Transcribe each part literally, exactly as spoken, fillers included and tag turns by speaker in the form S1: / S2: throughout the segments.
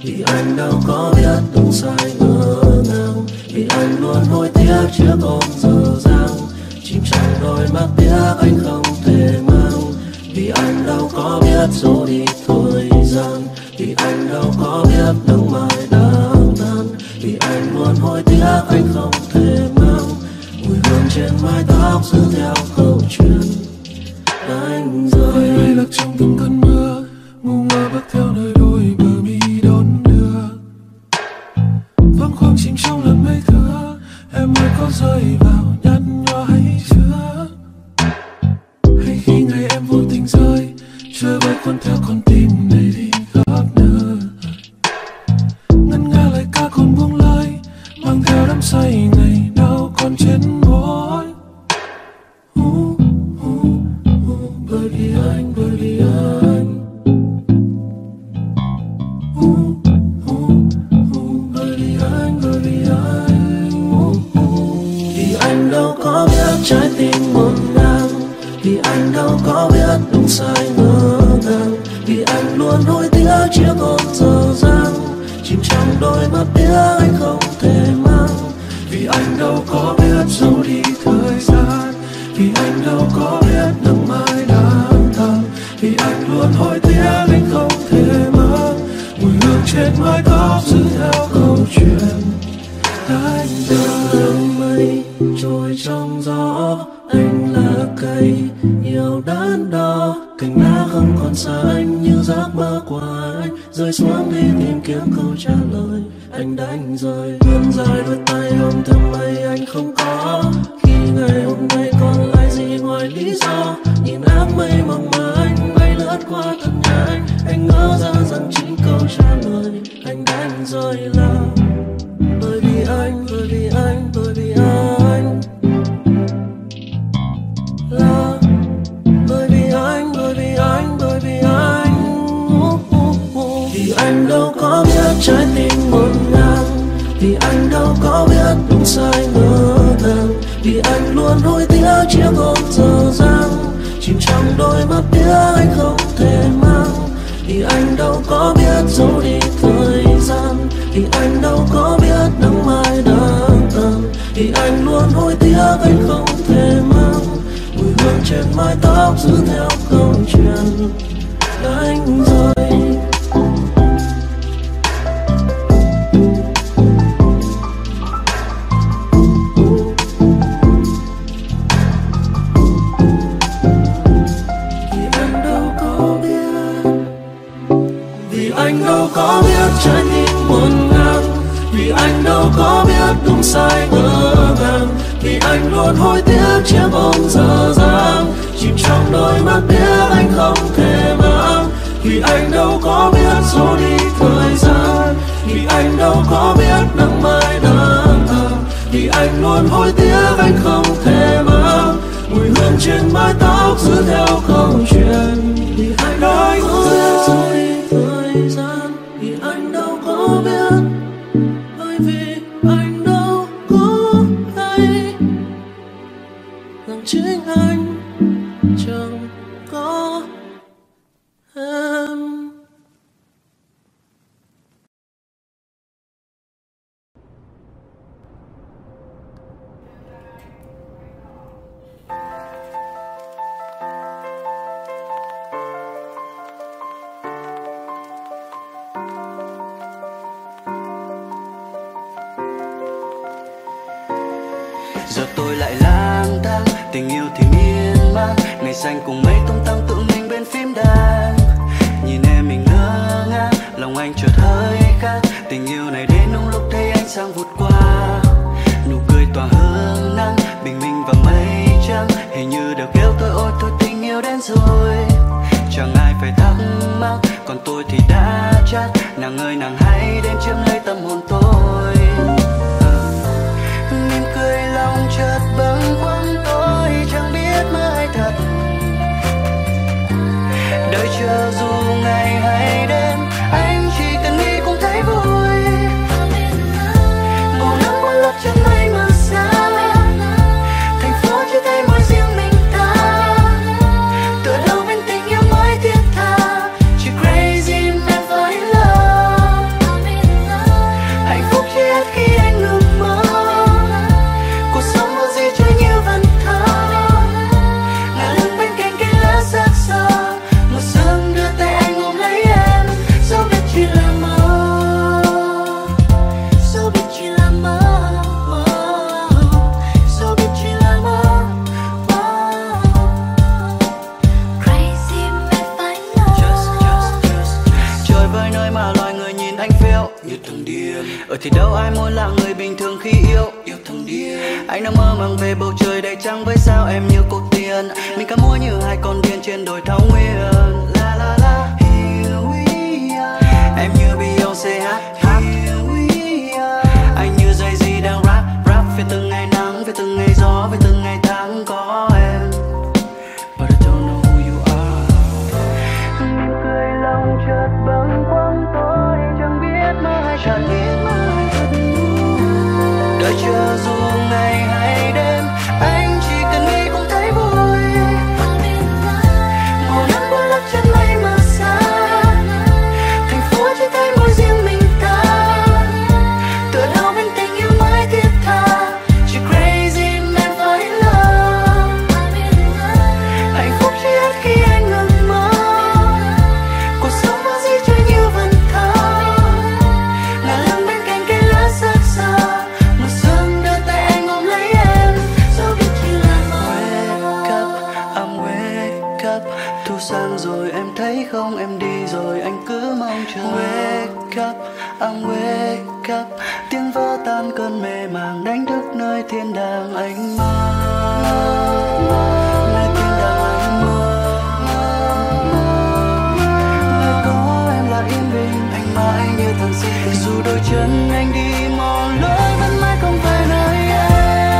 S1: Vì anh đâu có biết đúng sai ngỡ ngàng, vì anh luôn hối tiếc chiếc ôm dở dang, chìm trong đôi mắt tiếc anh không thể mang. Vì anh đâu có biết dỗ đi thời gian, vì anh đâu có biết nắng mai đang tan, vì anh luôn hối tiếc anh không thể mang mùi hương trên mái tóc giữ theo câu chuyện anh rơi.
S2: Hay lạc trong từng cơn mưa, ngu ngơ bước theo nơi đôi bờ mi đón đưa, vắng khoang chìm trong làn mây thưa. Em ơi có rơi vào nhăn nhó hay chưa, hay khi ngày em vô tình rơi chơi với cuốn theo con tim này đi khắp nơi. Ngân nga lời ca còn buông lời, mang theo đắm say ngày nào còn trên môi. uh, uh, uh, bởi vì anh, bởi vì anh, uh, uh, uh, bởi vì anh, bởi vì anh, uh, uh.
S1: Vì anh đâu có biết trái tim ngổn ngang, vì anh đâu có biết đúng sai ngỡ ngàng, vì anh luôn hối tiếc chiếc ôm dở dang, chìm trong đôi mắt tiếc anh không thể mang.
S2: Vì anh đâu có biết dẫu đi thời gian, vì anh đâu có biết nắng mai đang tàn, vì anh luôn hối tiếc anh không thể mang mùi hương trên mái tóc giữ theo câu chuyện anh
S1: Đường đường mây trôi trong gió, anh là cây yêu đắn đo, cành lá không còn xanh như giấc mơ của anh, rơi xuống đi tìm kiếm câu trả lời anh đánh rơi. Vươn dài đôi tay ôm theo mây anh không có, khi ngày hôm nay còn lại gì ngoài lý do. Nhìn áng mây mỏng mà anh bay lướt qua thân nhà anh, anh ngỡ ra rằng chính câu trả lời anh đánh rơi là bởi vì anh, bởi vì anh, bởi vì anh, là bởi vì anh, bởi vì anh, bởi vì anh. uh, uh, uh. Vì anh đâu có biết trái tim ngổn ngang, vì anh đâu có biết đúng sai ngỡ ngàng, vì anh luôn hối tiếc chiếc ôm dở dang, chìm trong đôi mắt tiếc anh không thể mang. Vì anh đâu có biết dẫu đi thời gian, vì anh đâu có biết nắng mai đang tàn, vì anh luôn hối tiếc anh không thể mang mùi hương trên mái tóc giữ theo câu chuyện anh rơi. Anh đâu có biết trái tim ngổn ngang, vì anh đâu có biết đúng sai ngỡ ngàng, vì anh luôn hối tiếc chiếc ôm dở dang, chìm trong đôi mắt tiếc anh không thể mang. Vì anh đâu có biết dẫu đi thời gian, vì anh đâu có biết nắng mai đang tàn, vì anh luôn hối tiếc anh không thể mang mùi hương trên mái tóc giữ theo câu chuyện. Vì anh đâu có biết dẫu đi thời gian, vì anh đâu có biết, bởi vì anh đâu có hay rằng chính anh chẳng có em.
S3: Giờ tôi lại lang thang, tình yêu thì miên man, ngày xanh cùng mây tung tăng tự mình bên phím đàn. Nhìn em mình ngơ ngác, lòng anh chợt hơi khác, tình yêu này đến đúng lúc thấy ánh sáng vụt qua. Nụ cười tỏa hương nắng, bình minh và mây trắng, hình như đều kêu tôi ôi thôi tình yêu đến rồi. Chẳng ai phải thắc mắc, còn tôi thì đã chắc, nàng ơi nàng hãy đến chiếm lấy tâm hồn tôi. Mỉm cười lòng chợt bâng khuâng, tôi chẳng biết mơ hay thật, đợi chờ dù ngày hay đêm, anh chỉ cần nghĩ cũng thấy vui. Màu nắng qua lớp chân mây mờ xa, thành phố chia tay mỗi riêng mình ta, tựa đâu bên tình yêu mới thiết tha, chỉ crazy never in love. nơi mà loài người nhìn anh phiêu như thằng điên. Ở thì đâu ai muốn là người bình thường khi yêu yêu thằng điên. Anh đang mơ màng về bầu trời đầy trăng với sao em như cô tiên. Mình cắm môi như hai con điên trên đồi thảo nguyên. La la la here we are. Em như Beyoncé hát hát. Here we are. Anh như Jay-Z đang rap rap về từng ngày nắng, về từng ngày gió, về từng ngày tháng có em. But I don't know who you are. Mỉm cười lòng chợt bâng khuâng tôi chẳng biết mơ hay chẳng biết mơ hay thật buồn. Đợi chờ dù ngày hay đêm, anh chỉ cần nghĩ cũng thấy vui. Màu nắng buồn lấp chân mây mờ xa, thành phố chỉ thấy mỗi riêng mình ta. Tựa đâu bên tình yêu mới thiết tha, chỉ crazy man fall in love. Hạnh phúc chỉ hết khi anh ngừng mơ, cuộc sống có gì cho nhiều vần thơ. Ngả lưng bên cạnh cây lá sắc sơ, mùa xuân đưa tay anh ôm lấy em, dẫu biết chỉ là mơ. Wake up, I'm wake up. Thu sang rồi em thấy không, em đi rồi anh cứ mong chờ. Wake up, I'm wake up. Tiếng vỡ tan cơn mê màng đánh thức nơi thiên đàng anh mơ. Nơi thiên đàng anh mơ. Nơi có em là yên bình, anh mãi như thằng si tình. Dù đôi chân anh đi mòn lối vẫn mãi không về nơi em.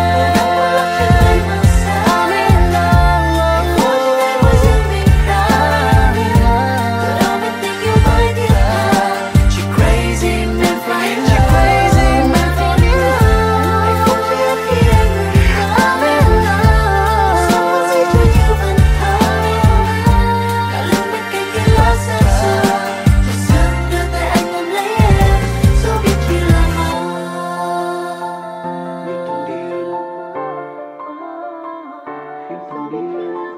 S3: I'm in love, mỗi riêng mình ta. Từ đâu biết tình yêu mới thiết tha, chỉ crazy man fall in love. Chỉ crazy man fall in love. Hạnh phúc chỉ hết khi anh ngừng thở. I'm in love, sống có gì cho nhiều vần thơ. Ngả lưng bên cạnh cây lá sắc sơ, mùa xuân đưa tay anh ôm lấy em, dẫu biết chỉ là mơ. Như thằng điên,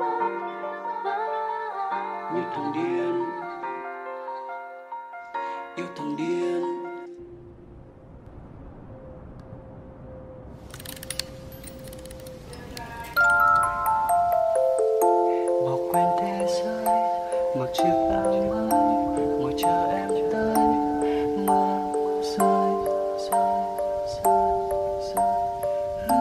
S3: như thằng điên, như thằng điên, yêu thằng điên. Bỏ quên thế giới, mặc chiếc áo mới, ngồi chờ em tới. Mưa rơi, rơi, rơi, rơi.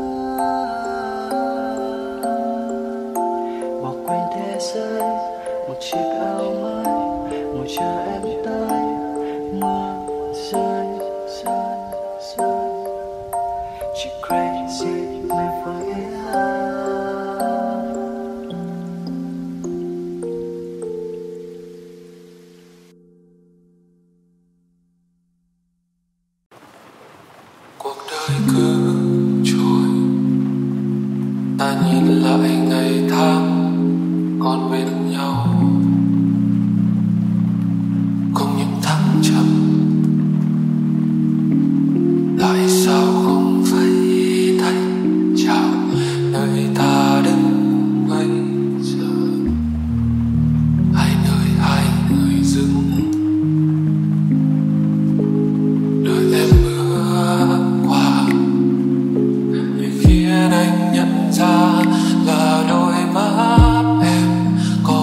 S3: Bỏ quên thế giới, mặc chiếc áo mới, ngồi chờ em tới. Mưa rơi, rơi, rơi. Chỉ crazy man fall in love.
S2: Cuộc đời cứ trôi, ta nhìn lại ngày tháng còn bên nhau, cùng những thăng trầm. Tại sao không phải thấy chào nơi ta đứng bây giờ? Hai nơi hai người dừng, đợi em bước qua. Người khiến anh nhận ra là đôi mắt em có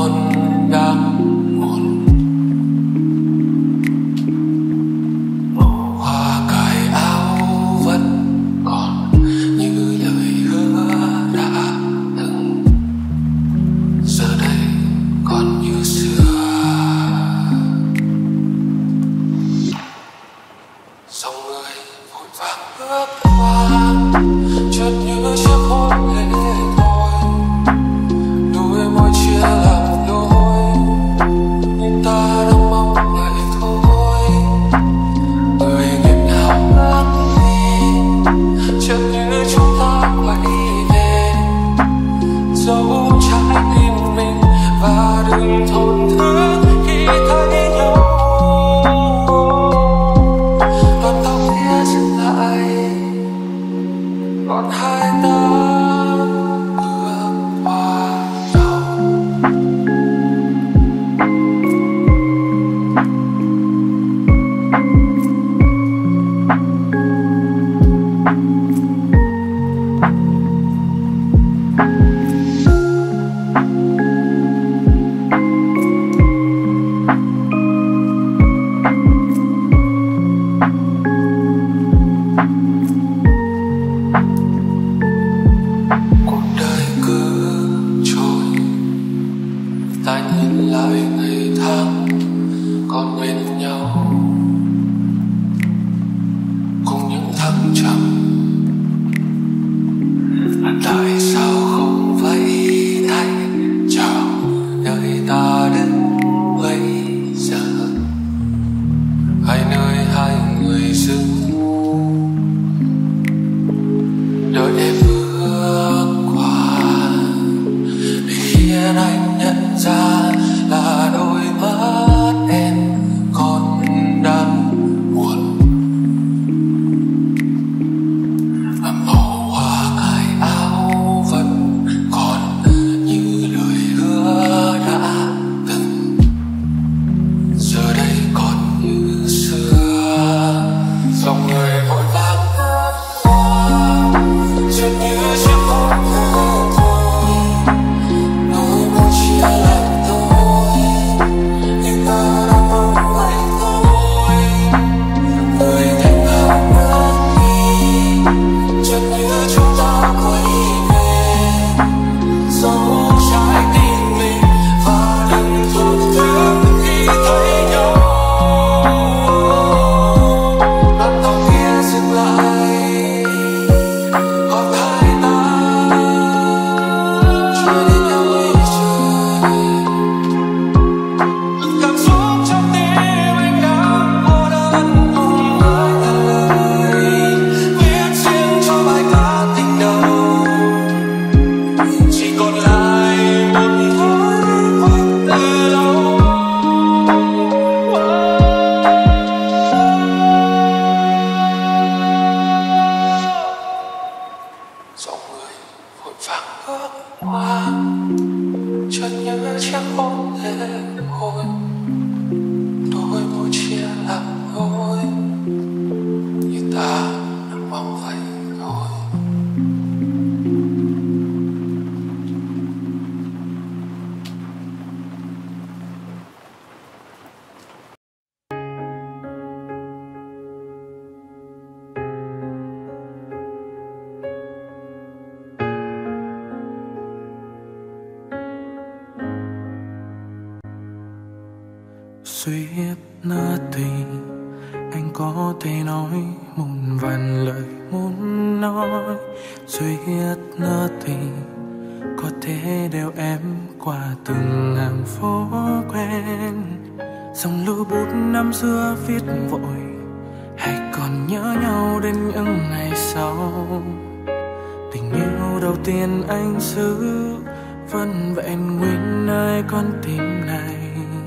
S2: Suýt nửa tình anh có thể nói muôn vàn lời muốn nói. Suýt nửa tình có thể đeo em qua từng hàng phố quen. Dòng lưu bút năm xưa viết vội, hay còn nhớ nhau đến những ngày sau. Tình yêu đầu tiên anh giữ vẫn vẹn nguyên nơi con tim này.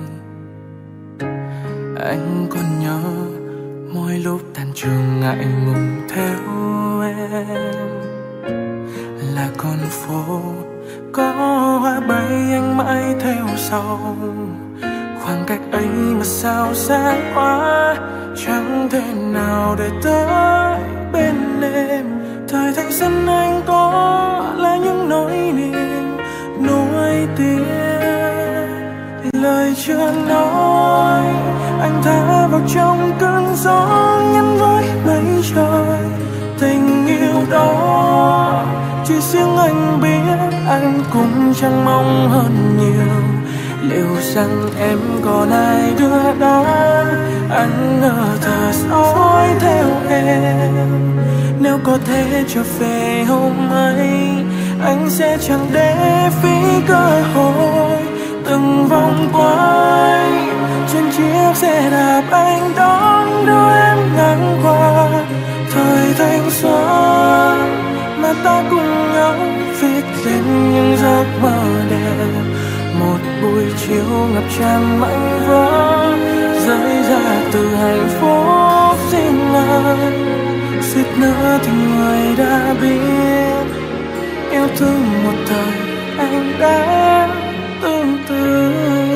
S2: Anh còn nhớ mỗi lúc tan trường ngại ngùng theo em, là con phố có hoa bay anh mãi theo sau. Khoảng cách ấy mà sao xa quá, chẳng thể nào để tới bên em. Thời thanh xuân anh có là những nỗi niềm nuối tiếc, lời chưa nói anh thả vào trong cơn gió nhắn với mây trời. Tình yêu đó chỉ riêng anh biết, anh cũng chẳng mong hơn nhiều. Liệu rằng em còn ai đưa đón, anh ngờ thở dõi theo em. Nếu có thể trở về hôm ấy, anh sẽ chẳng để phí cơ hội. Từng vòng quay trên chiếc xe đạp anh đón đưa em ngang qua thời thanh xuân mà ta cùng nhau viết lên những giấc mơ đẹp. Một buổi chiều ngập tràn mảnh vỡ rơi ra từ hạnh phúc riêng anh. Suýt nữa thì người đã biết, yêu thương một thời anh đã tương tư.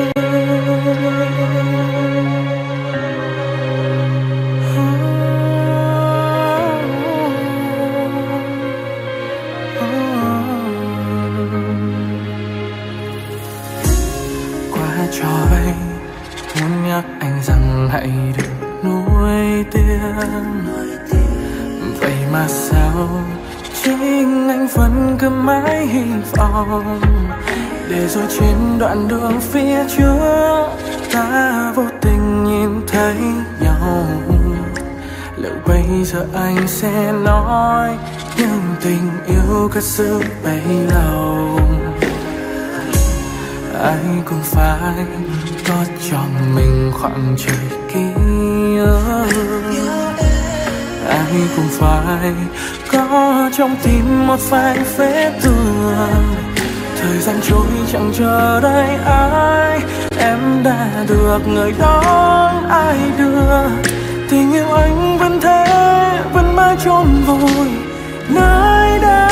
S2: Qua tròi muốn nhắc anh rằng hãy đừng nuối tiếc. Vậy mà sao chính anh vẫn cứ mãi hy vọng, để rồi trên đoạn đường phía trước ta vô tình nhìn thấy nhau. Liệu bây giờ anh sẽ nói những tình yêu cất giữ bấy lâu? Ai cũng phải có cho mình khoảng trời kia, ai cũng phải có trong tim một vài vết thương. Thời gian trôi chẳng chờ đợi ai, em đã được người đón ai đưa. Tình yêu anh vẫn thế, vẫn mãi chôn vùi nơi đây.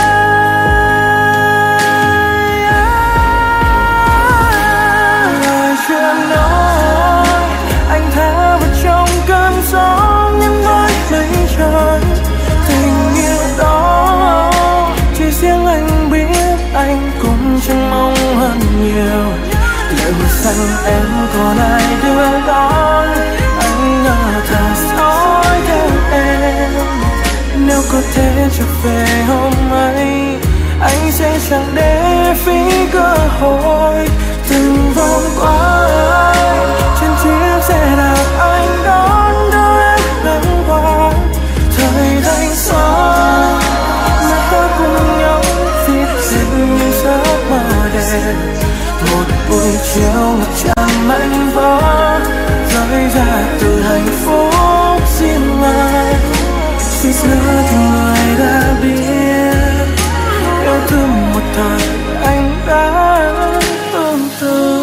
S2: Lời chưa nói anh thả vào trong cơn gió nhắn với mây trời. Tình yêu đó chỉ riêng anh biết, anh cũng chẳng mong hơn nhiều. Liệu rằng em còn ai đưa đón, anh ngờ thở dõi theo em. Nếu có thể trở về hôm ấy, anh sẽ chẳng để phí cơ hội. Từng vòng quay trên chiếc xe đạp anh đón đưa em ngang qua thời thanh xuân mà ta cùng nhau viết lên những giấc mơ đẹp. Một buổi chiều ngập tràn mảnh vỡ rơi ra từ hạnh phúc riêng anh. Suýt nữa thì người đã biết, yêu thương một thời anh đã tương tư.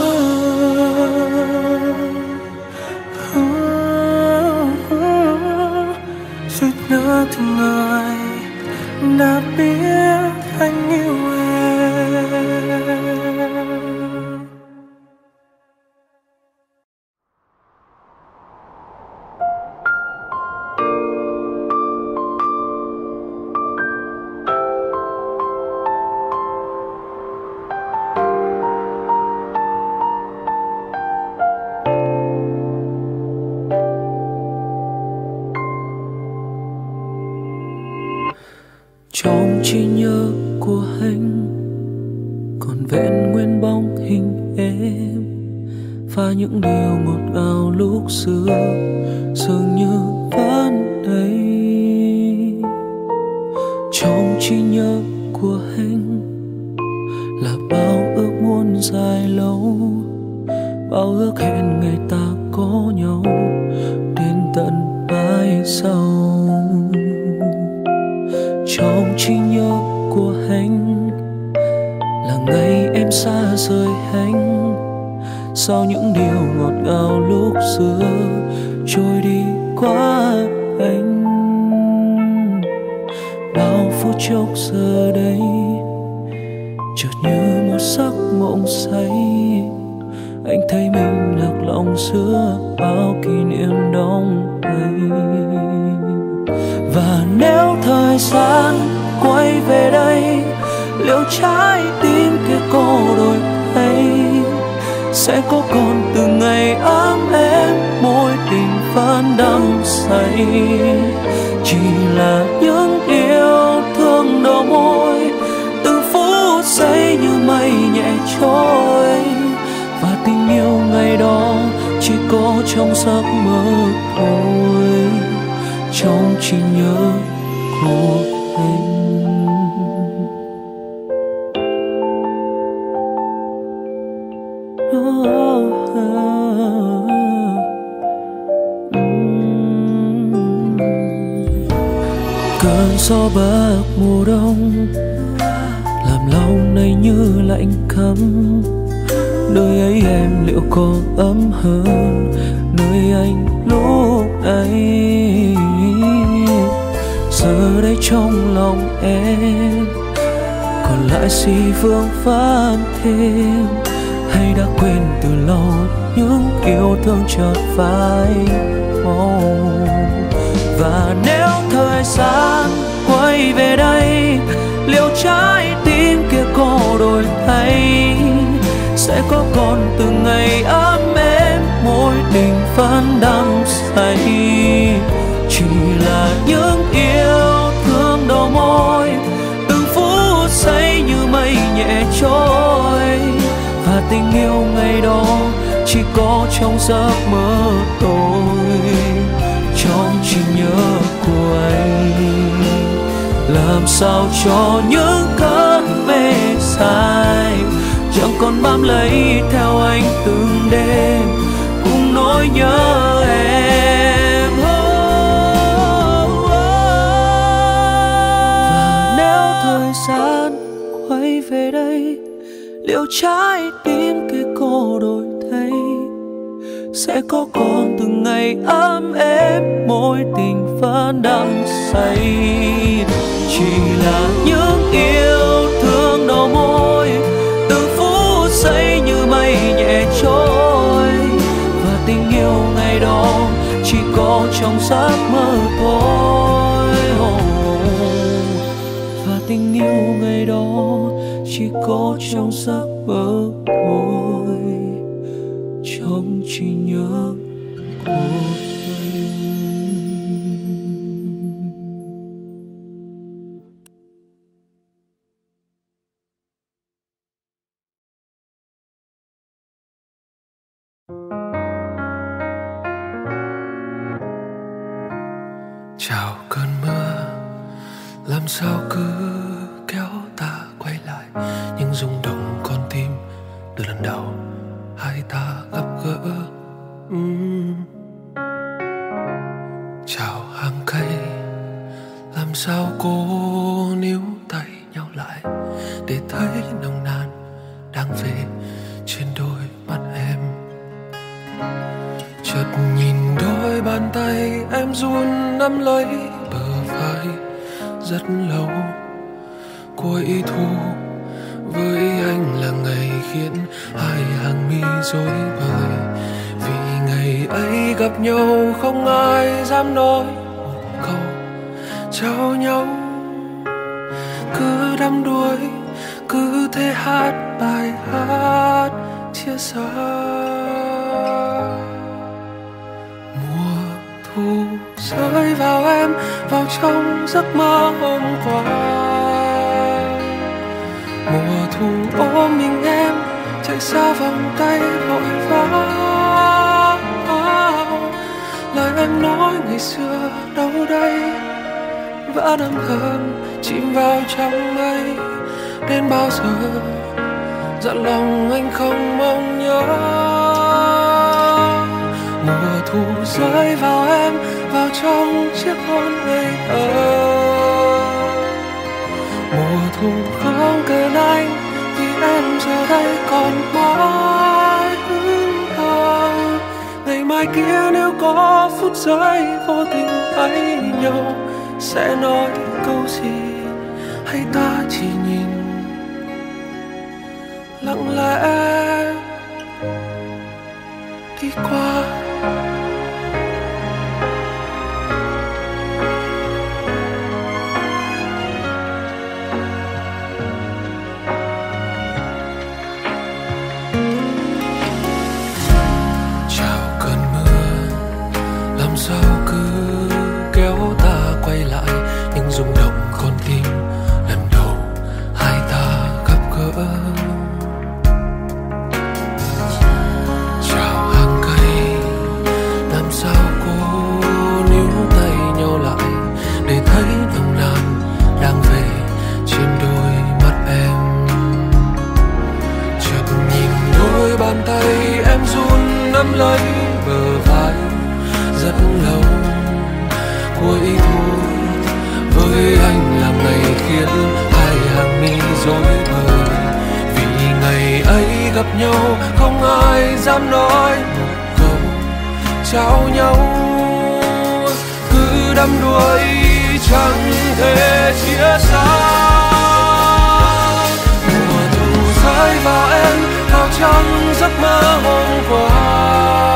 S2: Suýt nữa thì người đã biết anh yêu em.
S1: Trong trí nhớ của anh còn vẹn nguyên bóng hình em,
S2: và những điều ngọt ngào lúc xưa dường như vẫn đây. Trong trí nhớ của anh là bao ước muốn dài lâu, bao ước hẹn ngày ta có nhau đến tận mãi sau. Trong trí nhớ của anh là ngày em xa rời anh, sau những điều ngọt ngào lúc xưa trôi đi qua anh. Bao phút chốc giờ đây chợt như một giấc mộng say, anh thấy mình lạc lòng giữa bao kỷ niệm đong đầy. Và nếu thời gian quay về đây, liệu trái tim kia có đổi thay, sẽ có còn từng ngày ấm êm mối tình vẫn đắm say. Chỉ là những yêu thương đầu môi, từng phút giây như mây nhẹ trôi, và tình yêu ngày đó chỉ có trong giấc mơ thôi, trong trí nhớ của anh. Cơn gió bắc mùa đông làm lòng này như lạnh cấm, nơi ấy em liệu có ấm hơn nơi anh lúc này. Giờ đây trong lòng em còn lại gì vương vấn thêm, hay đã quên từ lâu những yêu thương chợt phai màu. Và nếu thời gian quay về đây, liệu trái tim kia có đổi thay, sẽ có còn từng ngày ấm êm mối tình vẫn đắm say. Chỉ là những yêu thương đầu môi, từng phút giây như mây nhẹ trôi, và tình yêu ngày đó chỉ có trong giấc mơ tôi, trong trí nhớ của anh. Làm sao cho những cơn mê dài chẳng còn bám lấy theo anh từng đêm cùng nỗi nhớ em. Và nếu thời gian quay về đây, liệu trái tim kia có đổi thay, sẽ có còn từng ngày ấm êm mối tình vẫn đắm say. Chỉ là những yêu thương đầu môi, từng phút giây như mây nhẹ trôi, và tình yêu ngày đó chỉ có trong giấc mơ thôi. Và tình yêu ngày đó chỉ có trong giấc mơ thôi, trong trí nhớ của anh. Chào cơn mưa, làm sao cứ kéo ta quay lại những rung động con tim từ lần đầu hai ta gặp gỡ. uhm. Chào hàng cây, làm sao cô níu tay nhau lại để thấy nồng nàn đang về trên đôi mắt em. Chợt nhìn đôi bàn tay em run nắm lấy bờ vai rất lâu. Cuối thu với anh là ngày khiến hai hàng mi rối bời, vì ngày ấy gặp nhau không ai dám nói một câu chào nhau. Cứ đắm đuối, cứ thế hát bài hát chia xa. Mùa thu rơi vào em, vào trong giấc mơ hôm qua. Mùa thu ôm mình em, chạy xa vòng tay vội vã. lời em nói ngày xưa đâu đây, vẫn âm thầm chìm vào trong mây. Đến bao giờ dặn lòng anh không mong nhớ. Mùa thu rơi vào em, vào trong chiếc hôn ngây thơ. Mùa thu không cần anh, vì em giờ đây còn mãi hững hờ. Ngày mai kia nếu có phút giây vô tình thấy nhau, sẽ nói câu gì hay ta chỉ nhìn lặng lẽ đi qua. Chào cơn mưa làm sao cứ kéo ta quay lại những rung động con tim lần đầu hai ta gặp gỡ. Chào hàng cây làm sao cô níu tay nhau lại để thấy nồng nàn đang về trên đôi mắt em. Chợt nhìn đôi bàn tay em run nắm lấy bờ vai rất lâu. Cuối thu với anh là ngày khiến hai hàng mi rối bời, vì ngày ấy gặp nhau không ai dám nói một câu chào nhau. Cứ đắm đuối chẳng thể chia xa. Mùa thu rơi vào em, vào trong giấc mơ hôm qua.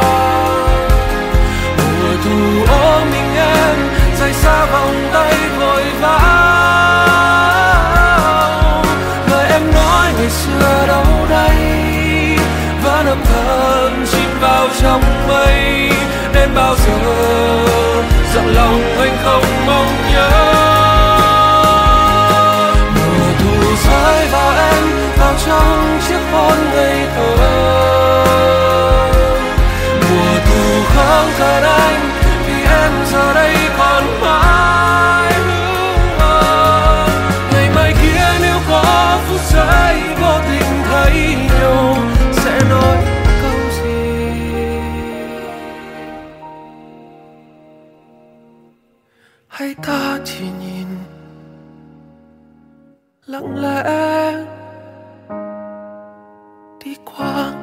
S2: Mùa thu ôm mình em, rời xa vòng tay vội vã. Lời em nói ngày xưa đâu đây, vẫn âm thầm chìm vào trong mây. Đến bao giờ dặn lòng anh không mong nhớ. Mùa thu rơi vào em, vào trong chiếc hôn ngây thơ. Mùa thu không cần anh, vì em giờ đây còn mãi hững hờ. Ngày mai kia nếu có phút giây vô tình thấy nhau, sẽ nói câu gì hay ta chỉ nhìn lặng lẽ đi qua.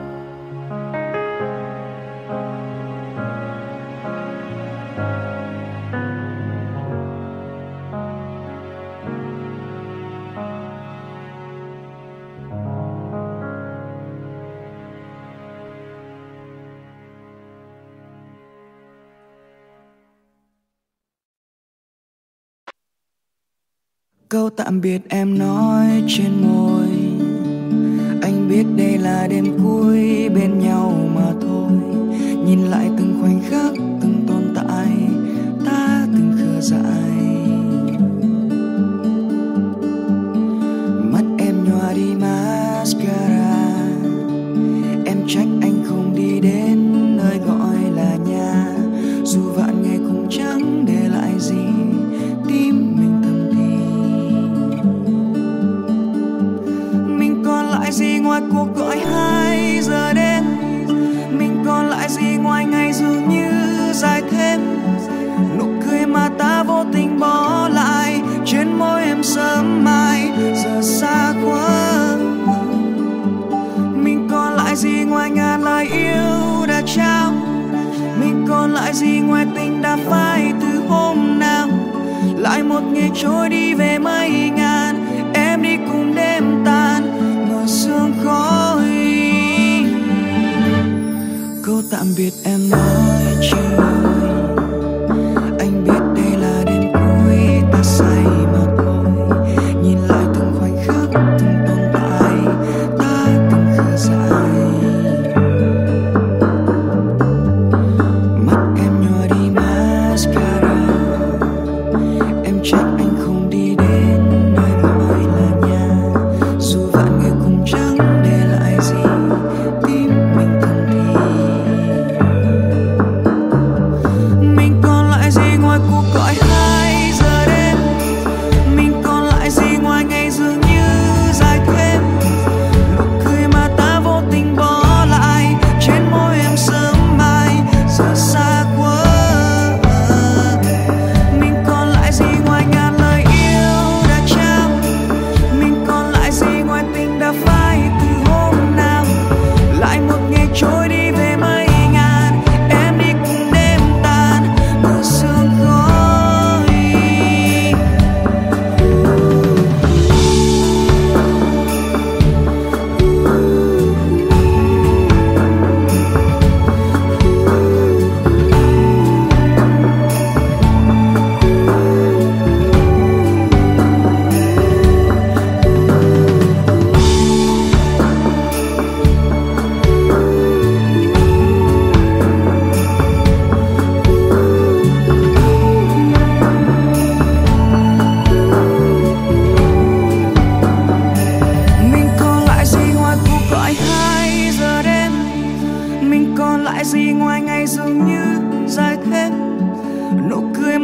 S4: Câu tạm biệt em nói trên môi, anh biết đây là đêm cuối bên nhau mà thôi. Nhìn lại từng khoảnh khắc, từng tồn tại, ta từng khờ dại. Mắt em nhòa đi mascara, em trách anh không đi đến nơi gọi là nhà. Dù vạn ngày cũng chẳng để lại gì, tim mình thầm thì. Mình còn lại gì ngoài cuộc gọi hai giờ đêm? Mình còn lại gì ngoài ngày dường như dài thêm? Nụ cười mà ta vô tình bỏ lại trên môi em sớm mai giờ xa quá. Mình còn lại gì ngoài ngàn lời yêu đã trao? Mình còn lại gì ngoài tình đã phai từ hôm nào? Lại một ngày trôi đi về mây ngàn, em đi cùng đêm tàn mờ sương khói. Câu tạm biệt em nói trên môi, anh biết đây là đêm cuối ta say mà thôi. Nhìn lại từng khoảnh khắc, từng tồn tại, ta từng khờ dại. Mắt em nhòa đi mascara, em trách anh không đi đến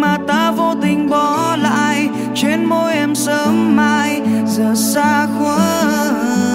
S4: mà ta vô tình bỏ lại, trên môi em sớm mai giờ xa khuất.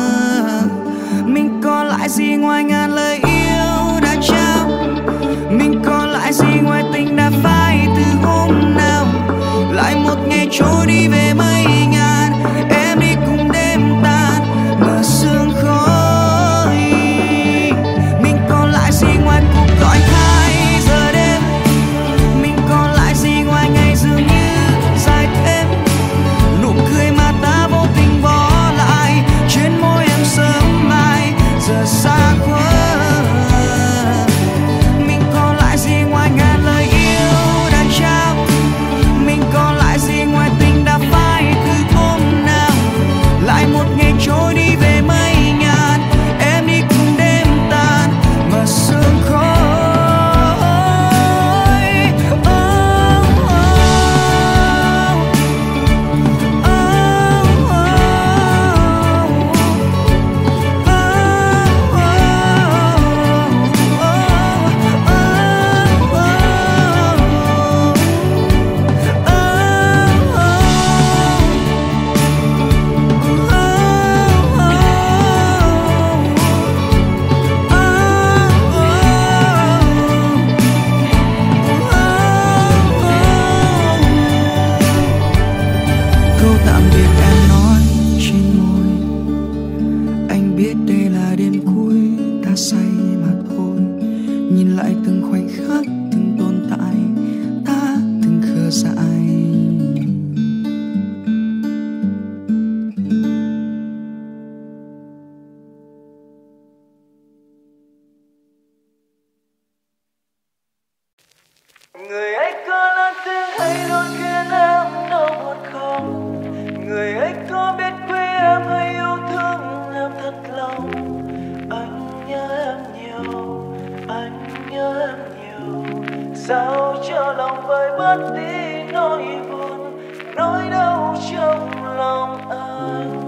S4: Mình còn lại gì ngoài ngàn lời yêu đã trao, mình còn lại gì ngoài tình đã phai từ hôm nào. Lại một ngày trôi đi về mây ngàn, em đi cùng đêm tan mờ sương khói. Mình còn lại gì ngoài cuộc gọi hai giờ đêm, mình còn lại gì ngoài ngày dường như dài thêm. Nụ cười mà ta vô tình bỏ lại, trên môi em sớm mai giờ xa khuất. Mình còn lại gì ngoài ngàn lời yêu đã trao, mình còn lại gì ngoài tình đã phai từ hôm nào. Lại một ngày trôi đi về mây ngàn, em đi cùng đêm tan mà sương khói. Oh, oh, oh, oh, câu tạm biệt em nói trên môi, anh biết đây là đêm cuối ta say mà thôi. Nhìn lại từng khoảnh khắc từng tồn tại, ta từng khờ dại.
S1: Người ấy có lớn tiếng hay đôi khiến em đau buồn không? Người ấy có biết quý em hay yêu thương em thật lòng? Anh nhớ em nhiều, anh nhớ em nhiều. Sao cho lòng vơi bớt đi nỗi buồn, nỗi đau trong lòng anh.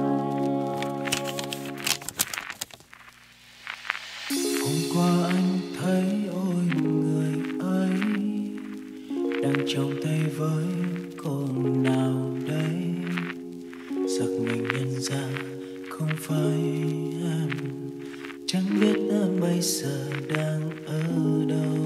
S1: Hôm qua anh thấy ôi người ấy đang trong tay với cô nào đây. Giật mình nhận ra không phải em, chẳng biết em bây giờ đang ở đâu.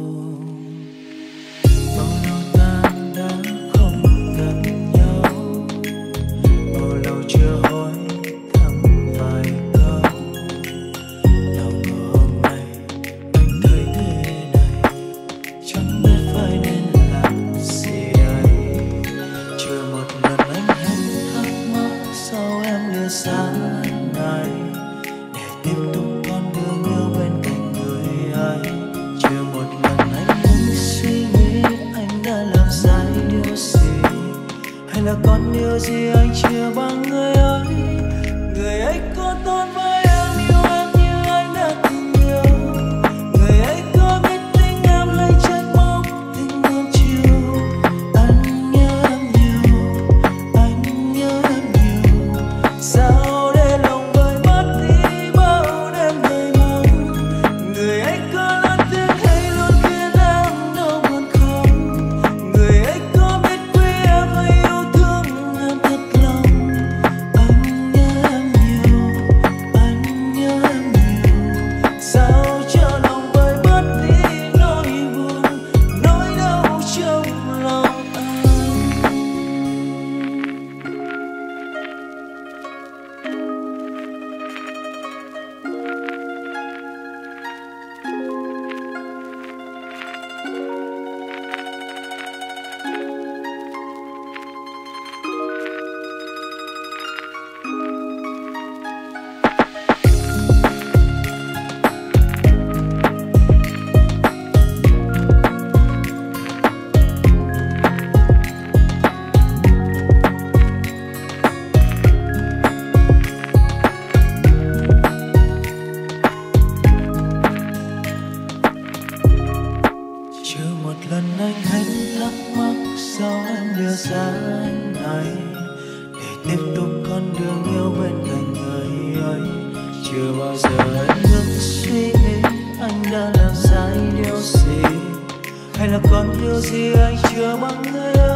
S1: Bao lâu ta đã không gặp nhau, bao lâu chưa hỏi thăm vài câu. Nào ngờ hôm nay anh thấy thế này, chẳng biết phải nên làm gì đây. Chưa một lần anh hết thắc mắc sao em lìa xa này, để tiếp tục con đường yêu bên cạnh người ấy. Chưa một lần anh muốn suy nghĩ anh đã làm sai điều gì, hay là còn điều gì anh chưa bằng người ấy. Người ấy có tốt với em yêu em như anh đã từng yêu. Người ấy có biết tình em lấy trách móc tình muôn chiều. Anh nhớ em nhiều, anh nhớ em nhiều. Sao để lòng vơi mất đi bao đêm người mong. Người ấy có lớn tiếng hay luôn khiến em đau buồn không? Người ấy có biết quý em hay yêu thương em thật lòng? Anh nhớ em nhiều, anh nhớ em nhiều. Sao cho lòng vơi bớt đi nỗi buồn, nỗi đau trong lòng anh. Chưa một lần anh hết thắc mắc sao em lìa xa anh này, để tiếp tục con đường yêu bên cạnh người ấy. Chưa bao giờ anh ngừng suy nghĩ anh đã làm sai điều gì, hay là còn điều gì anh chưa bằng người ấy.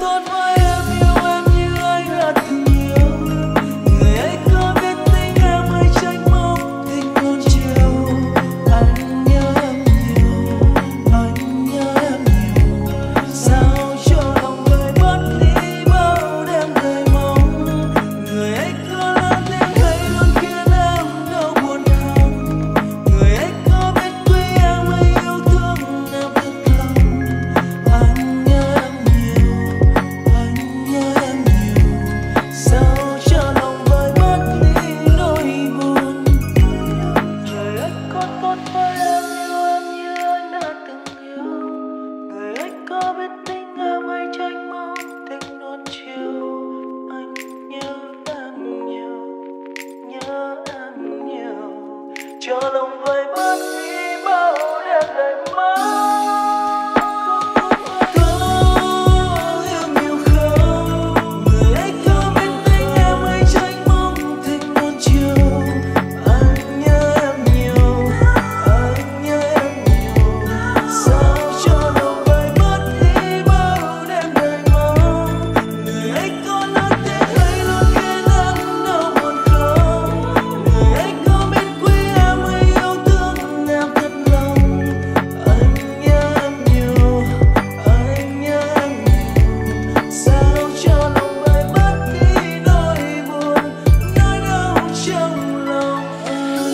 S4: tốt với em, yêu em như anh đã từng yêu. Người ấy có biết tình em hay trách móc tình non chiều. Anh nhớ em nhiều, anh nhớ em nhiều. Sao cho lòng người mất đi bao đêm đầy mong. Người ấy có lớn tiếng hay luôn khiến em đau buồn khóc. Người ấy có biết quý em hay yêu thương em thật lòng. Anh nhớ em nhiều, anh nhớ em nhiều. Sao cho lòng vơi mất đi nỗi buồn. Người ấy có tốt với em, yêu em như anh đã từng yêu. Người ấy có biết tình em hay trách móc tình non chiều. Anh nhớ em nhiều, nhớ em nhiều. Cho lòng vơi mất đi bao đêm đầy mong. Có yêu nhiều không? Người ấy có biết tình em hay trách móc tình non chiều. Anh nhớ em nhiều, anh nhớ em nhiều. Sao cho lòng vơi mất đi bao đêm đầy mong. Người ấy có lớn tiếng hay luôn khiến em đau buồn khóc. Người ấy có biết quý em hay yêu thương em thật lòng. Anh nhớ em nhiều, anh nhớ em nhiều. Sao cho lòng vơi mất đi nỗi buồn, nỗi đau trong lòng anh.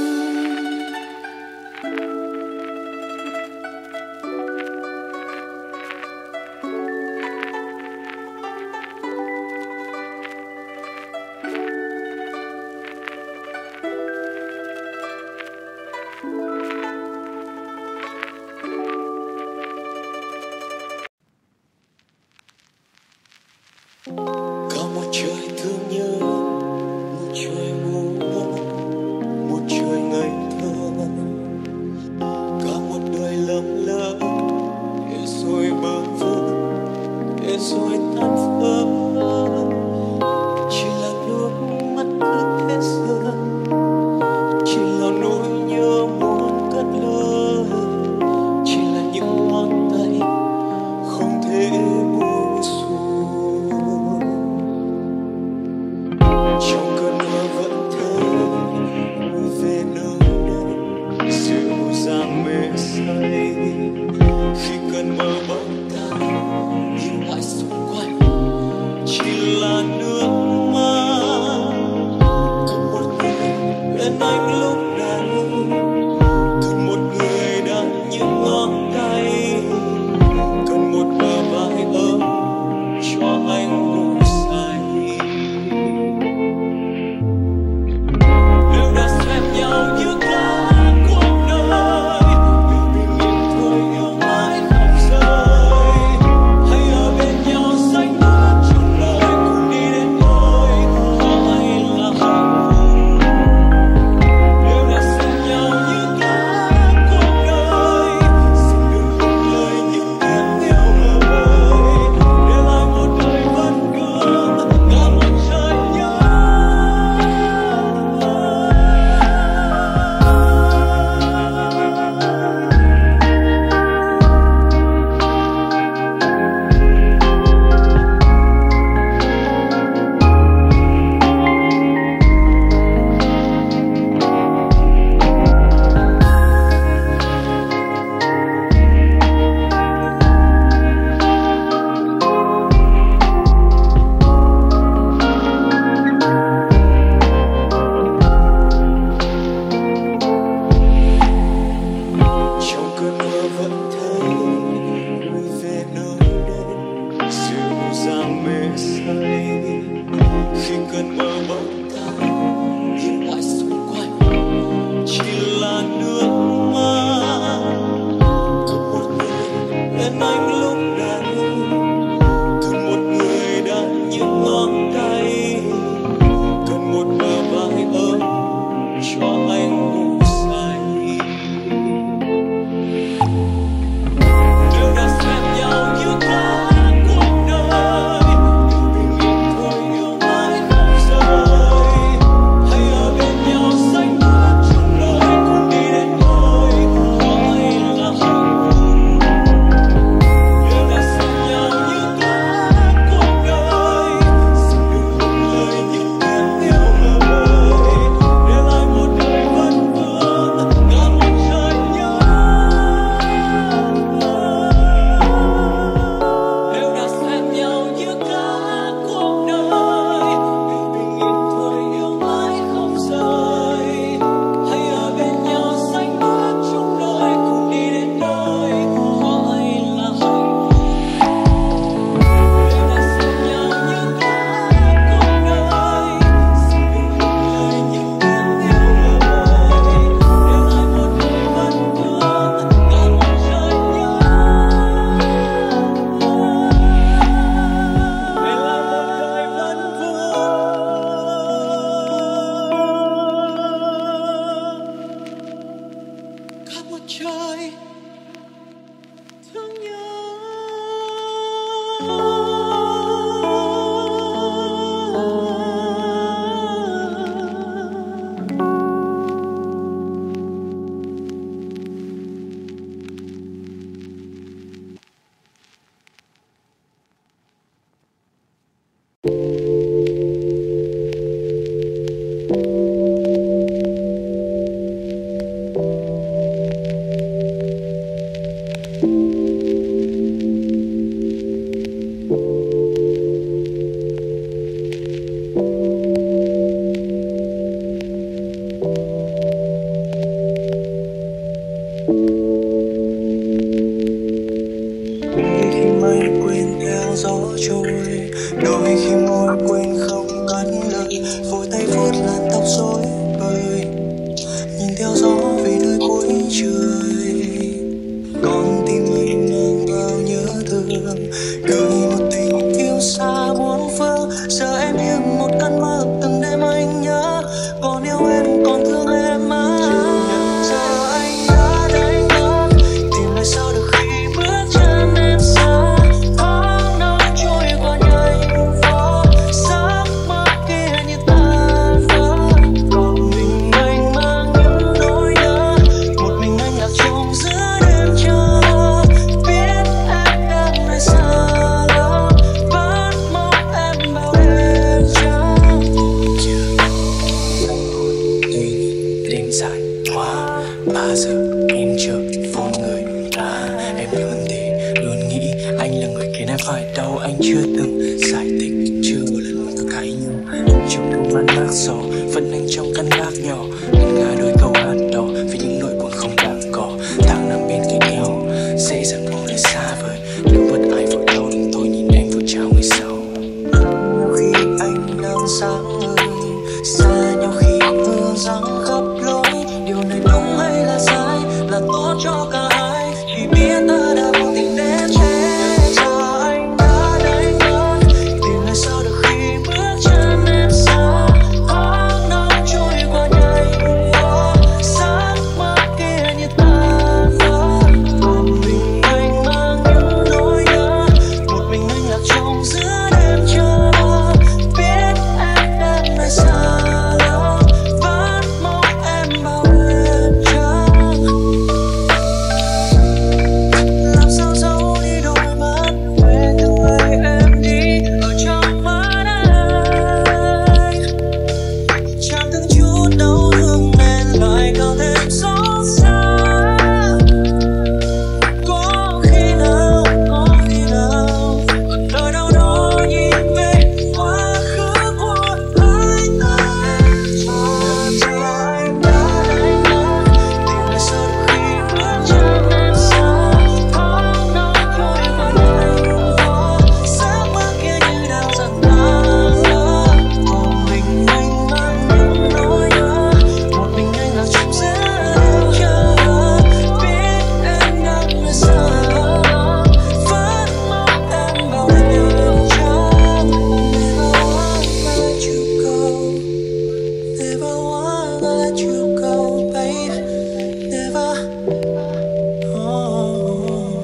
S1: Có một trời thương nhớ, một trời ngu ngơ, một trời ngây thơ. Cả một đời lầm lỡ, để rồi bơ vơ, để rồi tan vỡ. Chỉ là nước mắt cứ thế rơi, chỉ là nỗi nhớ muốn cất lời, chỉ là những ngón tay không thể buông xuôi. Trong cơn mơ vẫn thấy lùi về nơi đây, dịu dàng mê say. Khi cơn mơ bỗng tan, nhìn lại xung quanh chỉ là nước mắt. Cần một người bên anh lúc này, cần một người đang những ngón tay, cần một bờ vai ấm cho anh ngủ say. Nếu đã xem nhau như cả cuộc đời, điều bình yên thôi yêu mãi không rời. Hãy ở bên nhau xanh mướt trong đời, cùng đi đến nơi có ai là hạnh phúc. Nếu đã xem nhau như cả cuộc đời, xin đừng buông lời những tiếng yêu vời, để lại một đời vẫn vương cả một trời nhớ. Trong cơn mơ vẫn thấy lùi về nơi đây, dịu dàng mê say. Khi cơn mơ bỗng tan, nhìn lại xung quanh chỉ là nước mắt. Cần một người bên anh lúc này, cần một người đang những ngón tay, cần một bờ vai ấm cho anh ngủ say. Nếu đã xem nhau như cả cuộc đời, điều bình yên thôi yêu mãi không rời. Hãy ở bên nhau xanh mướt trong đời, cùng đi đến nơi có ai là hạnh phúc.
S3: trôi. Đôi khi môi quên không cất lời, vội tay vuốt làn tóc rối bời, nhìn theo gió về nơi cuối trời. Con tim anh mang bao nhớ thương, gửi một tình yêu xa bốn phương. Giờ em như một cơn mơ từng đêm anh nhớ, còn yêu em còn thương em mãi. Giờ anh đã đánh mất, tìm lại sao được khi bước chân em xa. Tháng năm trôi qua nhanh vó, giấc mơ kia như tan vỡ. Còn mình anh mang những nỗi nhớ, một mình anh lạc trôi giữa đêm chờ. Biết em đang nơi xa lắm, vẫn mong em bao đêm trắng. Đêm dài quá, ba giờ em chờ vô người. À, em luôn thì luôn nghĩ anh là người khiến em phải đau. Anh chưa từng giải thích, chưa một lần mình cãi nhau. Trong thu văn bác gió, vẫn anh trong căn gác nhỏ, ngân nga đôi câu hát đỏ vì những nỗi buồn không đáng có. Tháng năm bên cạnh nhau, dễ dàng mong để xa vời. Nếu bất ai vội đâu đừng thôi nhìn em vội chào người sau. Khi anh đang sáng ngời, xa nhau khi mưa giăng khắp lối. Điều này đúng hay là sai, là tốt cho cả hai, chỉ biết ta đã vô tình đến thế. Giờ anh đã đánh mất, tìm lại sao được khi bước chân em xa. Tháng năm trôi qua nhanh vó, giấc mơ kia như tan vỡ. Còn mình anh mang những nỗi nhớ, một mình anh lạc trôi giữa đêm chờ. Biết em đang nơi xa lắm, vẫn mong em bao đêm trắng. Làm sao giấu đi đôi mắt về từng ngày em đi ở trong mắt anh. Chẳng từng chút đau thương nên lại càng thêm xót xa. Có khi nào, có khi nào còn nơi đâu đó nhìn về quá khứ của hai ta. Giờ anh đã đánh mất, tìm lại sao được khi bước chân em xa. Tháng năm trôi qua nhanh vó, giấc mơ kia như đang dần tan vỡ. Còn mình anh mang những nỗi nhớ, một mình anh lạc trôi giữa đêm chờ. Biết em đang nơi xa lắm, vẫn mong em bao đêm trắng. Never wanna let you go, never wanna let you go, babe. Never. Oh.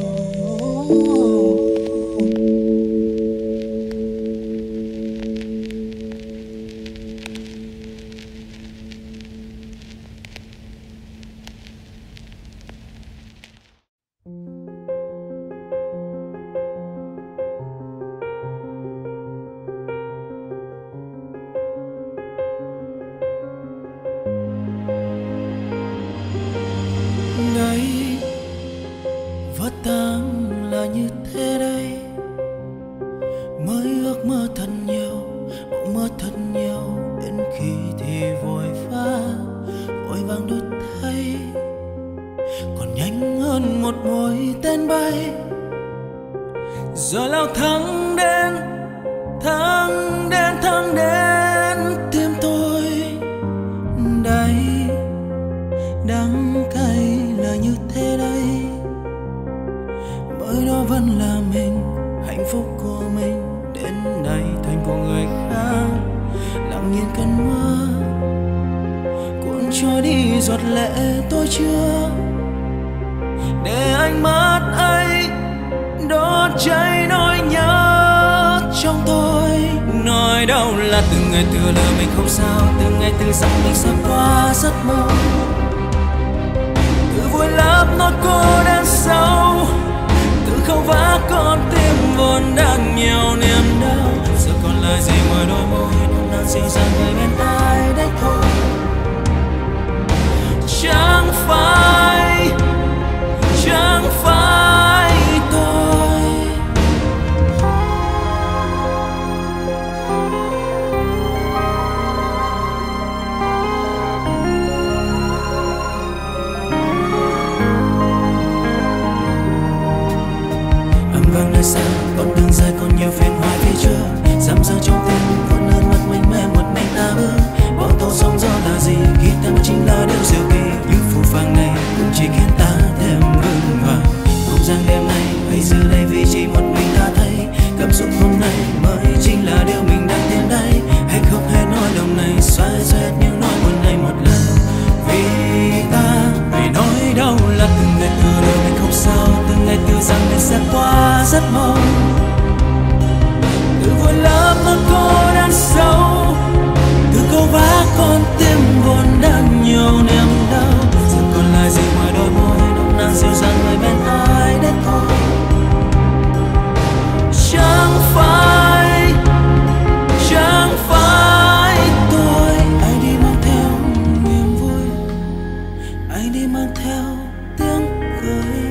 S1: Đây vỡ tan là như thế đây, mới ước mơ thật nhiều, mộng mơ thật nhiều, đến khi thì vội vã vội vàng đứt thấy, còn nhanh hơn một mũi tên bay. Giờ lao thắng đến, thắng đến, thắng đến tim tôi. Đây đắng cay là như thế đây, mới đó vẫn là mình, hạnh phúc của mình đến nay thành của người khác. Lặng nhìn cơn mưa cuốn trôi đi giọt lệ tôi chưa, để ánh mắt ấy đốt cháy nỗi nhớ trong tôi. Nói đâu là từng ngày tựa lờ mình không sao, từng ngày tự rằng mình sẽ qua giấc mơ. Tự vui lấp nỗi cô đơn sâu, tự khâu vá con tim vốn đang nhiều niềm đau. Giờ còn lời gì ngoài đôi môi nồng nàn dịu dàng người bên tai đấy thôi. Chẳng phải, chẳng phải tôi. vang vang nơi xa, con đường dài còn nhiều phiền hoài phía trước. Dám dở trong tim vẫn hơn mất mình mê một mình ta bước. Bỏ tố sóng gió là gì khi ta mới chính là điều diệu kỳ. Những phù phàng này cũng chỉ khiến ta thêm vững vàng. Không gian đêm nay hãy giữ đây vì chỉ một mình ta thấy. Cảm xúc hôm nay mới chính là điều mình đang tìm đây. Hãy không hề nói lòng này xoay xoét những nỗi buồn này một lần. Vì ta, vì nỗi đau là từng ngày thừa đều mình không sao. Từng ngày từ rằng mình sẽ qua rất mau. Từ vui lắm mất cô đan sâu, từ câu vác con tim vốn đang nhiều niềm đau. Giờ còn lại gì ngoài đôi môi nồng nàn dịu dàng người bên ai đấy thôi. Chẳng phải, chẳng phải tôi. Ai đi mang theo niềm vui, ai đi mang theo tiếng cười,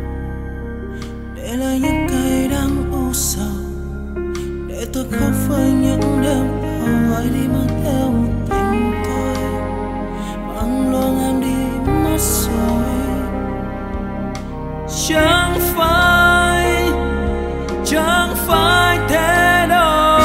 S1: để lại những cây đắng u sầu, để tôi khóc với những đêm thâu. Ai đi mang theo tình tôi, mang luôn em đi mất rồi. Chẳng phải, chẳng phải thế đâu.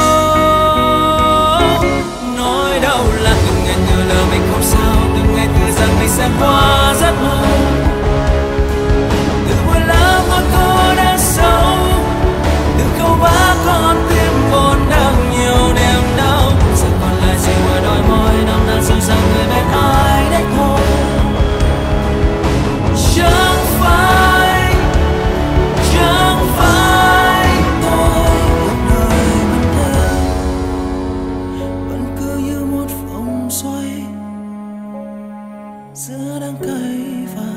S1: Nỗi đau là từng ngày nhờ lờ mình không sao. Từng ngày từ rằng mình sẽ qua rất mau. Từ buồn lắm một cô đã sâu, từ câu vác con tim vốn đang nhiều niềm đau. Giờ còn lại gì ngoài đôi môi nồng nàn dịu dàng người bên ai đấy thôi. Chẳng phải, chẳng phải tôi. Cuộc đời vẫn thế, vẫn cứ như một vòng xoay giữa đắng cay và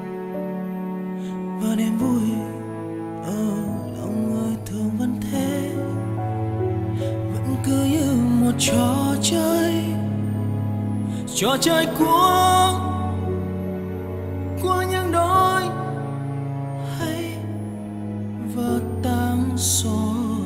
S1: và niềm vui. Ở lòng người thường vẫn thế, vẫn cứ như một trò chơi, trò chơi của của những đôi hay vỡ tan rồi.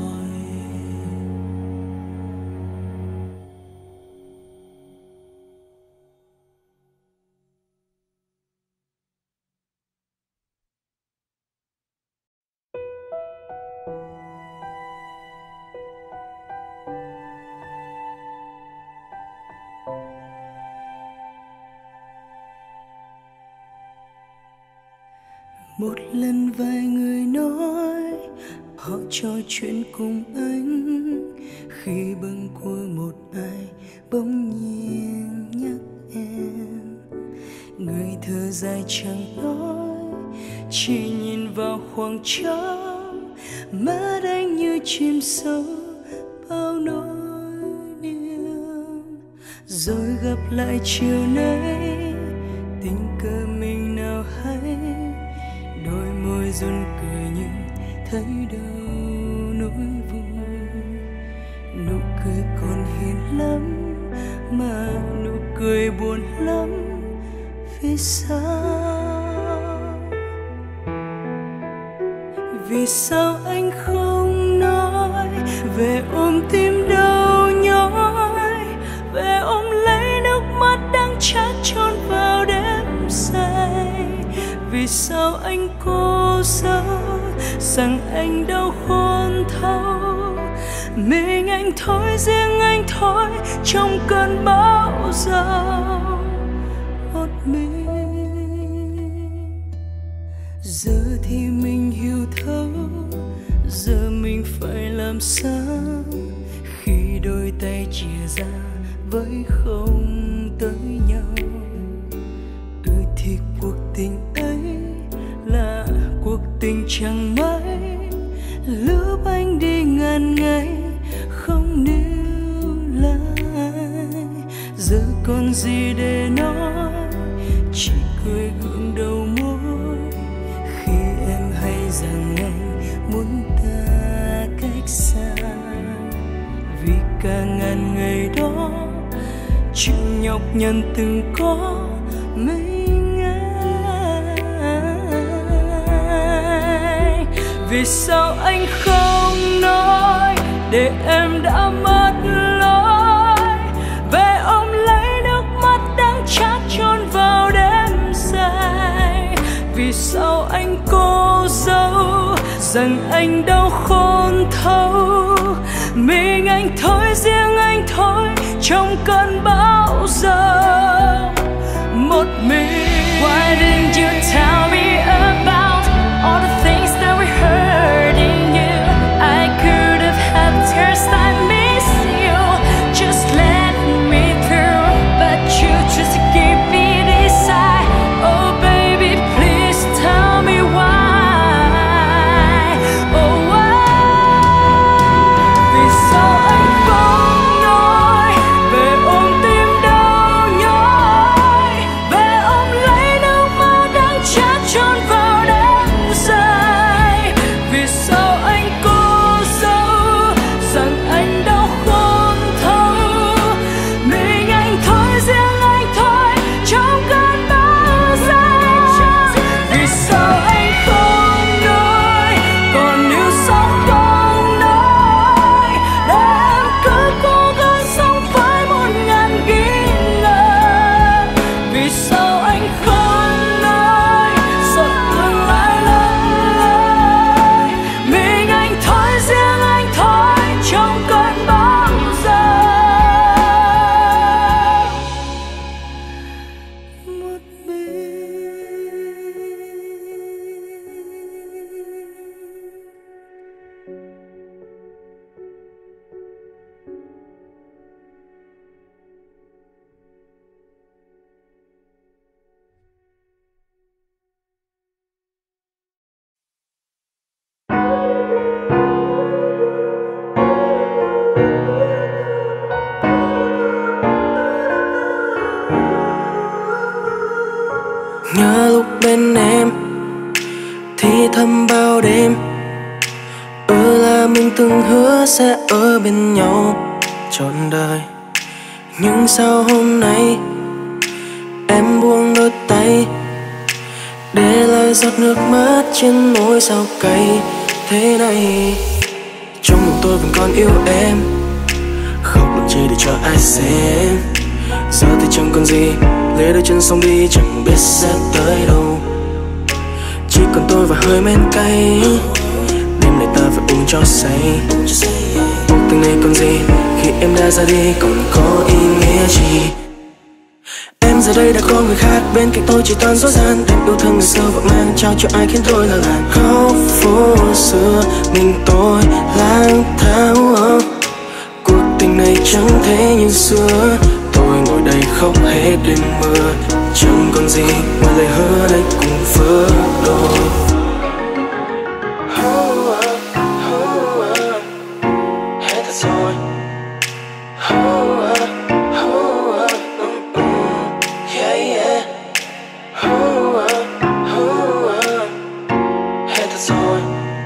S4: Một lần vài người nói họ trò chuyện cùng anh, khi bâng cua một ai bỗng nhiên nhắc em. Người thở dài chẳng nói, chỉ nhìn vào khoảng trống, mắt anh như chìm sâu bao nỗi niềm. Rồi gặp lại chiều nay, tình cờ mình nào hay, đôi môi run cười nhưng thấy đâu nỗi vui. Nụ cười còn hiền lắm mà nụ cười buồn lắm. Vì sao, vì sao anh không nói về ôm tim đau nhói, về ôm lấy nước mắt đang chát chôn vào đêm say. Vì sao anh cố giấu rằng anh đau khôn thấu, mình anh thôi riêng anh thôi trong cơn bão giông một mình. Giờ thì mình hiểu thấu, giờ mình phải làm sao khi đôi tay chia ra với không tới nhau. Ừ thì cuộc tình ấy là cuộc tình chẳng mấy, lúc anh đi ngàn ngày không níu lại. Giờ còn gì để nói, chỉ cười gượng đầu môi khi em hay rằng anh muốn ta cách xa. Vì cả ngàn ngày đó chịu nhọc nhằn từng có mình anh. Vì sao anh không nói để em đã mất lối, về ôm lấy nước mắt đang chát chôn vào đêm say. Vì sao anh cố giấu rằng anh đau khôn thấu. Mình anh thôi, riêng anh thôi, trong cơn bão giông một mình. Why didn't you tell me about all the things that were hurting you? I could have helped her, I miss you. Just let me through, but you just keep me inside. Oh baby, please tell me why. Oh why? Vì sao anh không nói về ôm tim đau nhói, về ôm lấy nước mắt đang chát trốn vào đêm dài. Vì sao anh cố giấu rằng anh đau khôn thấu. Mình anh thôi, riêng anh thôi, trong cơn bão giông. Vì sao anh không nói, còn yêu sao không nói, để em cứ cố gắng sống với một ngàn nghi ngờ. Vì sao anh không nói, sợ tương lai lắm lời. Mình anh thôi, riêng anh thôi, trong cơn bão giông một mình.
S5: Nhớ lúc bên em thì thầm bao đêm, ừ là mình từng hứa sẽ ở bên nhau trọn đời. Nhưng sao hôm nay em buông đôi tay, để lại giọt nước mắt trên môi sao cay thế này. Trong lòng tôi vẫn còn yêu em, khóc làm chi để cho ai xem. Giờ thì chẳng còn gì, lê đôi chân sông đi chẳng biết sẽ tới đâu. Chỉ còn tôi và hơi men cay, đêm nay ta phải uống cho say. Cuộc tình này còn gì khi em đã ra đi, còn có ý nghĩa gì. Em giờ đây đã có người khác, bên cạnh tôi chỉ toàn dối gian. Em yêu thương người xưa vội mang trao cho ai khiến tôi là làng khóc phố xưa. Mình tôi lang thang, oh. Cuộc tình này chẳng thế như xưa. Tôi ngồi đây khóc hết đêm mưa, chẳng còn gì ngoài lời hứa đây cũng vỡ đôi. Hết thật rồi. Yeah, yeah. Hết thật rồi.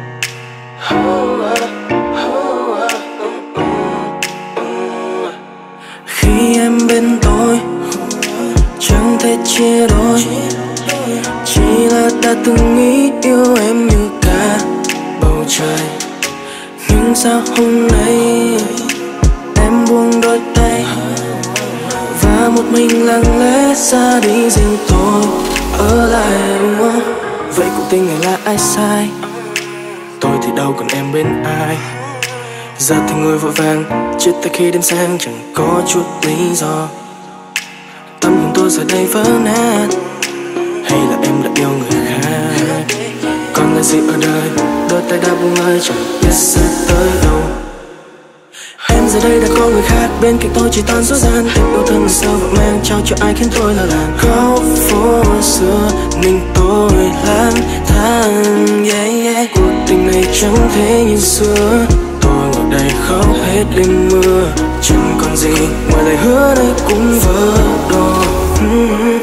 S5: Khi em bên tôi chẳng thể chia đôi, chỉ là ta từng nghĩ yêu em như cả bầu trời. Nhưng sao hôm nay em buông đôi tay, và một mình lặng lẽ ra đi riêng tôi ở lại. Vậy cuộc tình này là ai sai, tôi thì đâu còn em bên ai. Giờ thì người vội vàng chết tới khi đêm sang chẳng có chút lý do. Tâm hồn tôi giờ đây vỡ nát, hay là em đã yêu người khác. Còn là gì ở đời, đôi tay đã buông lơi chẳng biết sẽ tới đâu. Em giờ đây đã có người khác, bên cạnh tôi chỉ toàn dối gian. Tình yêu thương người xưa vội mang trao cho ai khiến tôi là làng khóc phố xưa. Mình tôi lang thang, yeah, yeah. Cuộc tình này chẳng thế như xưa. Tôi ngồi đây khóc hết đêm mưa, chẳng còn gì ngoài lời hứa đây cũng vỡ đôi. Mm-hmm.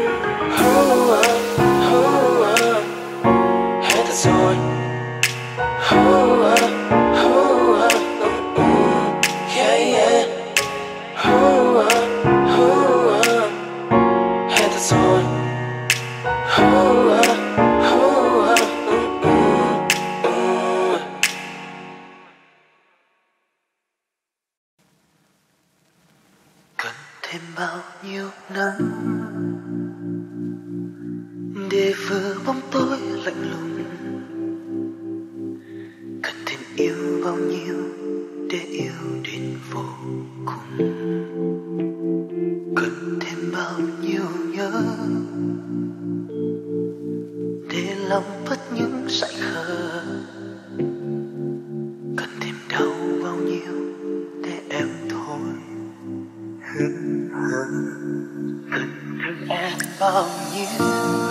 S5: Hết thật rồi. Yeah, yeah. Hết thật rồi.
S3: Cần thêm bao nhiêu năm để vừa bóng tối lạnh lùng yêu bao nhiêu để yêu đến vô cùng, cần thêm bao nhiêu nhớ để lòng vất những dại khờ, cần thêm đau bao nhiêu để em thôi. Cần thương em bao nhiêu,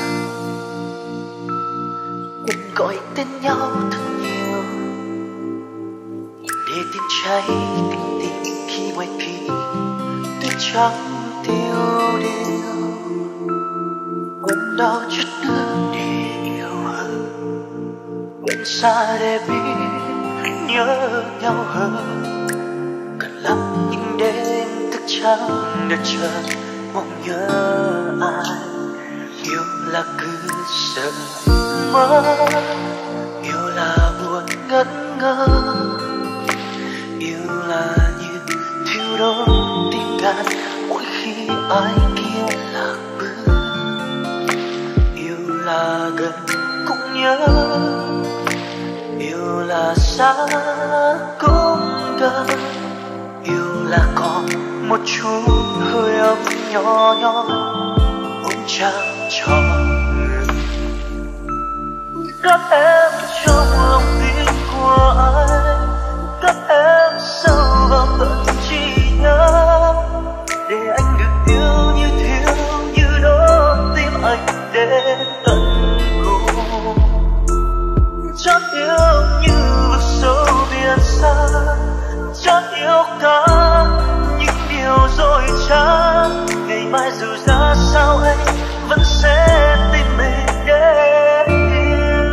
S3: quên gọi tên nhau thật nhiều để tim cháy tình tim khi ngoài kia tuyết trắng tiêu điều. Quên đau chút nữa để yêu hơn, quên xa để biết nhớ nhau hơn. Cần lắm những đêm thức trắng để chờ mong nhớ ai. Yêu là cứ sợ mơ, yêu là buồn ngẩn ngơ, yêu là như thiêu đốt tim gan mỗi khi ai kia lạc bước. Yêu là gần cũng nhớ, yêu là xa cũng gần, yêu là còn một chút hơi ấm nhỏ nhỏ ôm trao cho người. Cất em trong lòng tim của anh, cất em sâu vào tận trí nhớ, để anh được yêu như thiếu như đốt tim anh đến tận cùng. Chót yêu như vực sâu biển xa, chót yêu cả những điều dối trá. Ngày mai dù ra sao anh vẫn sẽ tìm mình để yêu.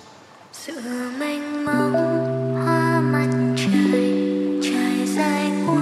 S6: Giữa mênh mông hoa mặt trời trải dài qua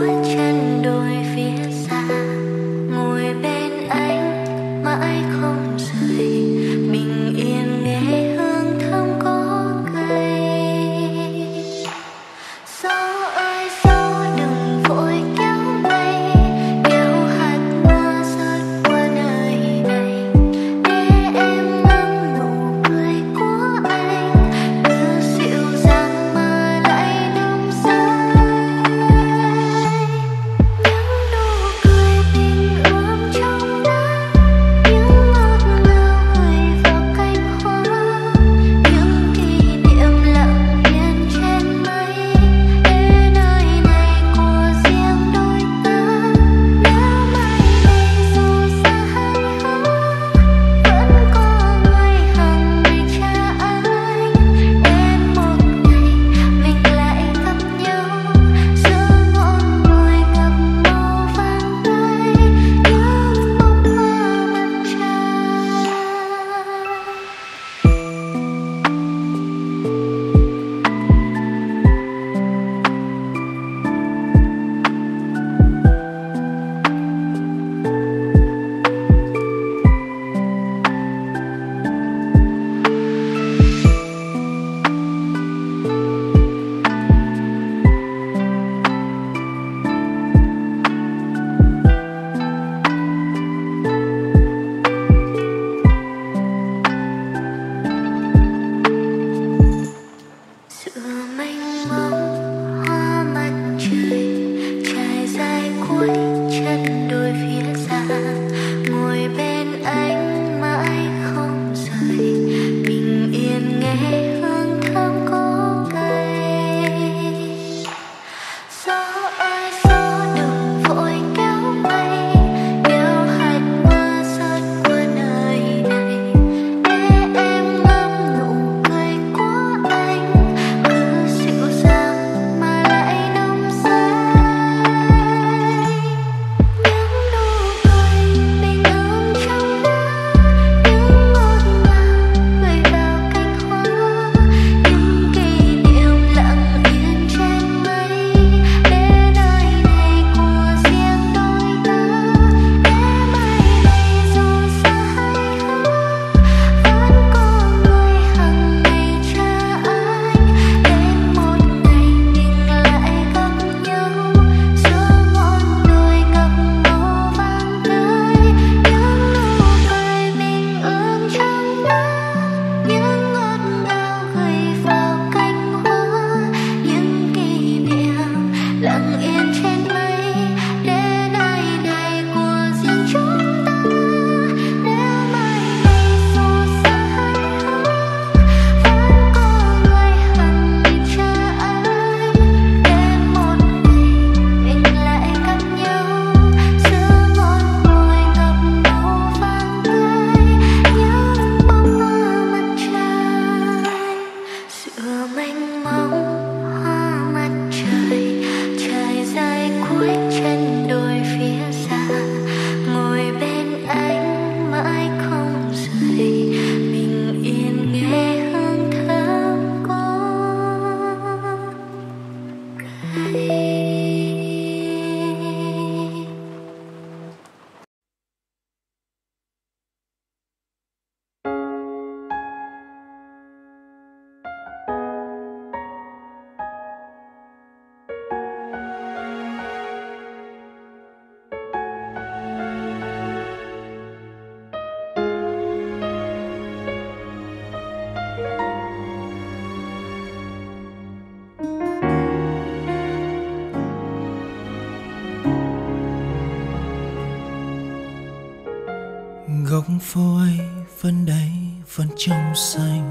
S2: Góc phố ấy vẫn đấy, vẫn trong xanh.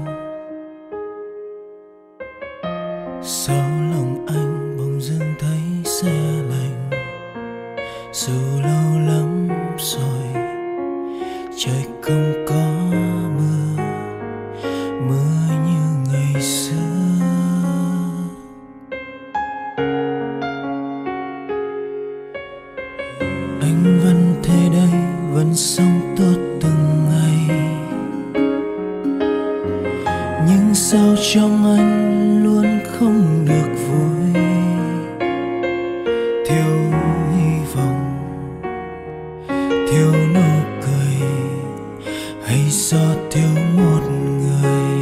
S2: Sau lòng anh bỗng dưng thấy se lạnh. Dù lâu lắm rồi trời không có mưa, mưa như ngày xưa. Anh vẫn thế đây, vẫn sống tốt từng ngày. Nhưng sao trong anh luôn không được vui, thiếu hy vọng, thiếu nụ cười, hay do thiếu một người.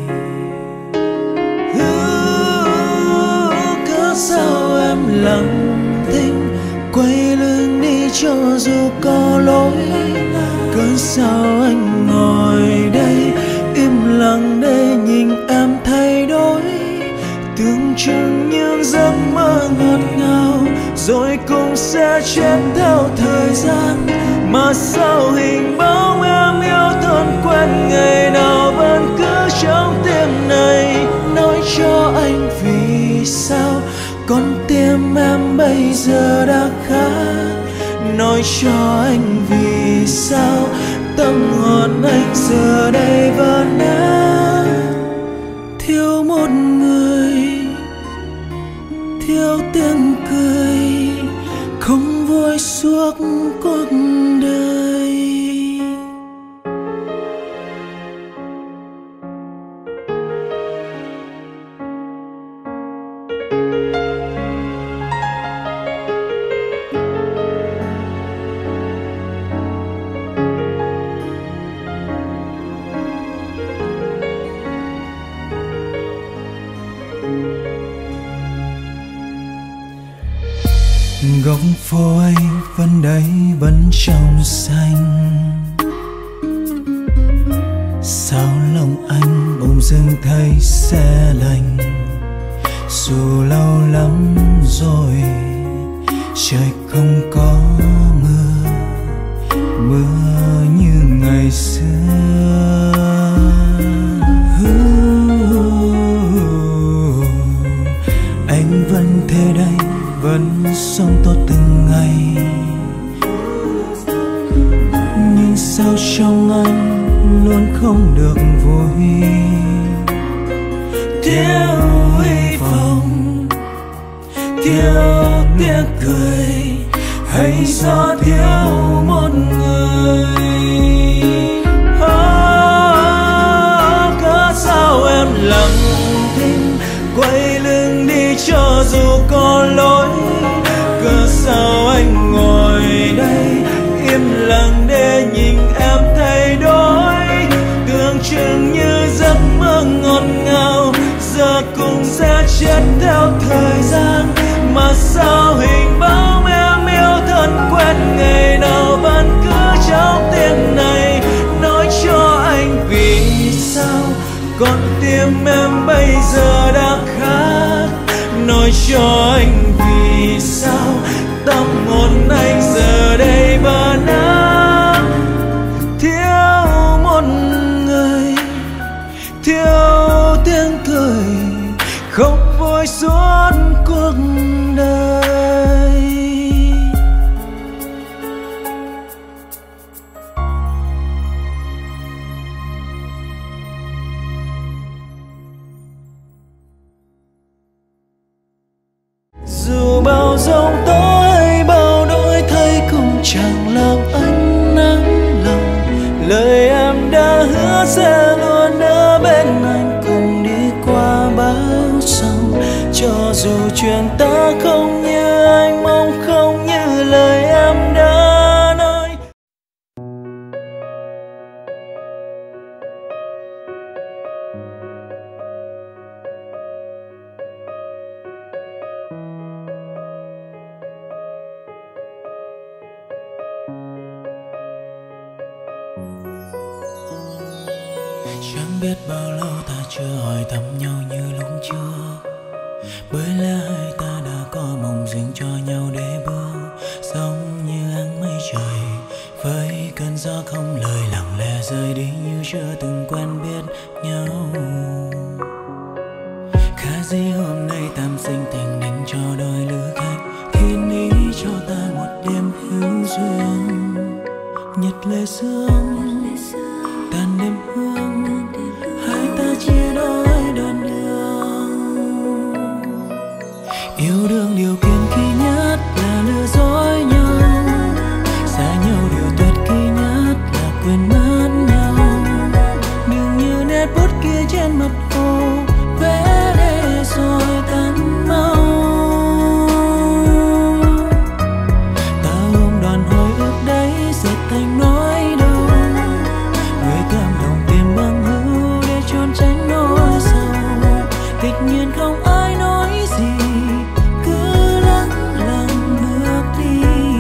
S2: Cớ sao em lặng thinh, quay lưng đi cho dù có lỗi. Cớ sao anh ngồi đây im lặng để nhìn em thay đổi. Tưởng chừng những giấc mơ ngọt ngào rồi cũng sẽ chết theo thời gian. Mà sao hình bóng em yêu thương quen ngày nào vẫn cứ trong tim này. Nói cho anh vì sao con tim em bây giờ đã khác. Nói cho anh vì sao tâm hồn anh giờ đây vỡ nát. Thiếu một người, thiếu tiếng cười, không vui suốt cuộc đời. Góc phố ấy vẫn đấy, vẫn trong xanh. Sao lòng anh bỗng dưng thấy se lạnh. Dù lâu lắm rồi trời không có mưa, mưa như ngày xưa. Anh vẫn thế đây, vẫn sống tốt từng ngày. Nhưng sao trong anh luôn không được vui, thiếu hy vọng, thiếu tiếng cười, hay do thiếu một người. Oh, cớ sao em lặng thinh, quay lưng đi cho dù có lỗi. Cớ sao anh ngồi đây im lặng để nhìn em thay đổi. Tưởng chừng như giấc mơ ngọt ngào giờ cũng sẽ chết theo thời gian. Mà sao hình bóng em yêu thân quen ngày nào vẫn cứ trong tim này. Nói cho anh vì sao con tim em bây giờ đã khác. Nói cho anh vì sao tâm hồn anh giờ đây vỡ nát. Thiếu một người, thiếu tiếng cười, không vui suốt cuộc đời. Dù bao giông tố hay bao đổi thay cũng chẳng làm anh nắng lòng. Lời em đã hứa sẽ luôn ở bên anh cùng đi qua bão sông. Cho dù chuyện ta không như anh mong, không như lời em đã nói. Chẳng biết bao lâu ta chưa hỏi thăm nhau như lúc trước. Bởi lẽ hai ta đã có mộng riêng cho nhau để bước. Giống như áng mây trời với cơn gió không lời lặng lẽ.
S5: gì hôm nay tam sinh tình định cho đôi lứa khách, thiên ý cho ta một đêm hữu duyên. Nhật lệ sương tàn đêm hương, hai ta chia đôi đoạn đường. Yêu đương điều kiện kỳ nhất là lừa dối nhau, xa nhau điều tuyệt kỳ nhất là quên mất nhau. Đừng như nét bút kia trên mặt hồ, vẽ để rồi tan mau. Ta ôm đoàn hồi ức đấy dệt thành nỗi đau, người cảm động tìm bằng hữu để trốn tránh nỗi sầu. Tất nhiên không ai nói gì, cứ lặng lặng bước đi.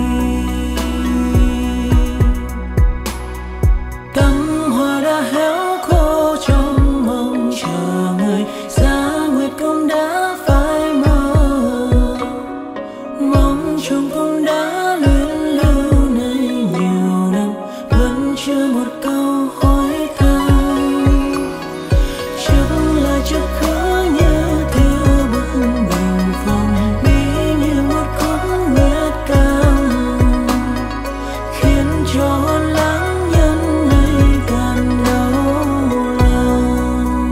S5: Cắm hoa đã héo khô trong mong chờ người, giá nguyệt cũng đã phai mờ. Mong chồng cũng đã luyến lưu này nhiều năm, vẫn chưa một câu hỏi thăm. Chắc là chắc khứ như thiếu bức bình phong, bí như một khúc nguyệt cam, khiến cho hồn lãng nhân này càng đau lòng.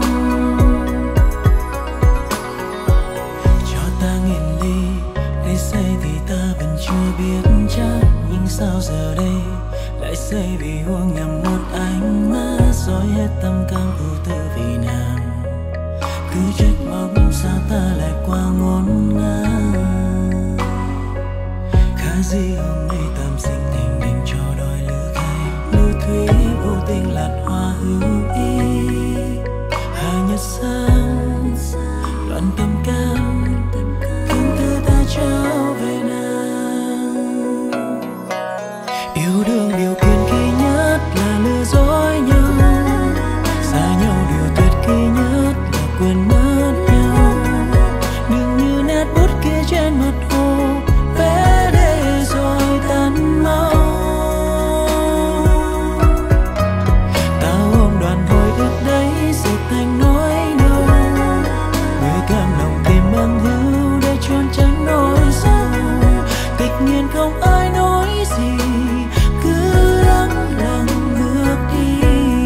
S5: Cho ta nghìn ly để say thì ta vẫn chưa biết chắc, nhưng sao giờ đây lại say vì uống nhầm một ánh mắt. Dối hết tâm can ưu tư vì nàng, cứ trách móc sao ta lại qua ngốn ngang. Khá gì hôm nay tam sinh tình định cho đôi lứa khai, lưu thủy vô tình lạt hoa hữu ý. Hai nhật sang đoạn tâm can, thương tư ta trao về nàng. Yêu đương điều kiện kỳ nhất là lừa dối nhau, xa nhau điều tuyệt kỳ nhất là quên mất nhau. Đừng như nét bút kia trên mặt hồ, vẽ để rồi tan mau. Ta ôm đoàn hồi ức đấy dệt thành nỗi đau, người cảm lòng tìm bằng hữu để trốn tránh nỗi sầu. Tất nhiên không ai nói gì, cứ lặng lặng bước đi.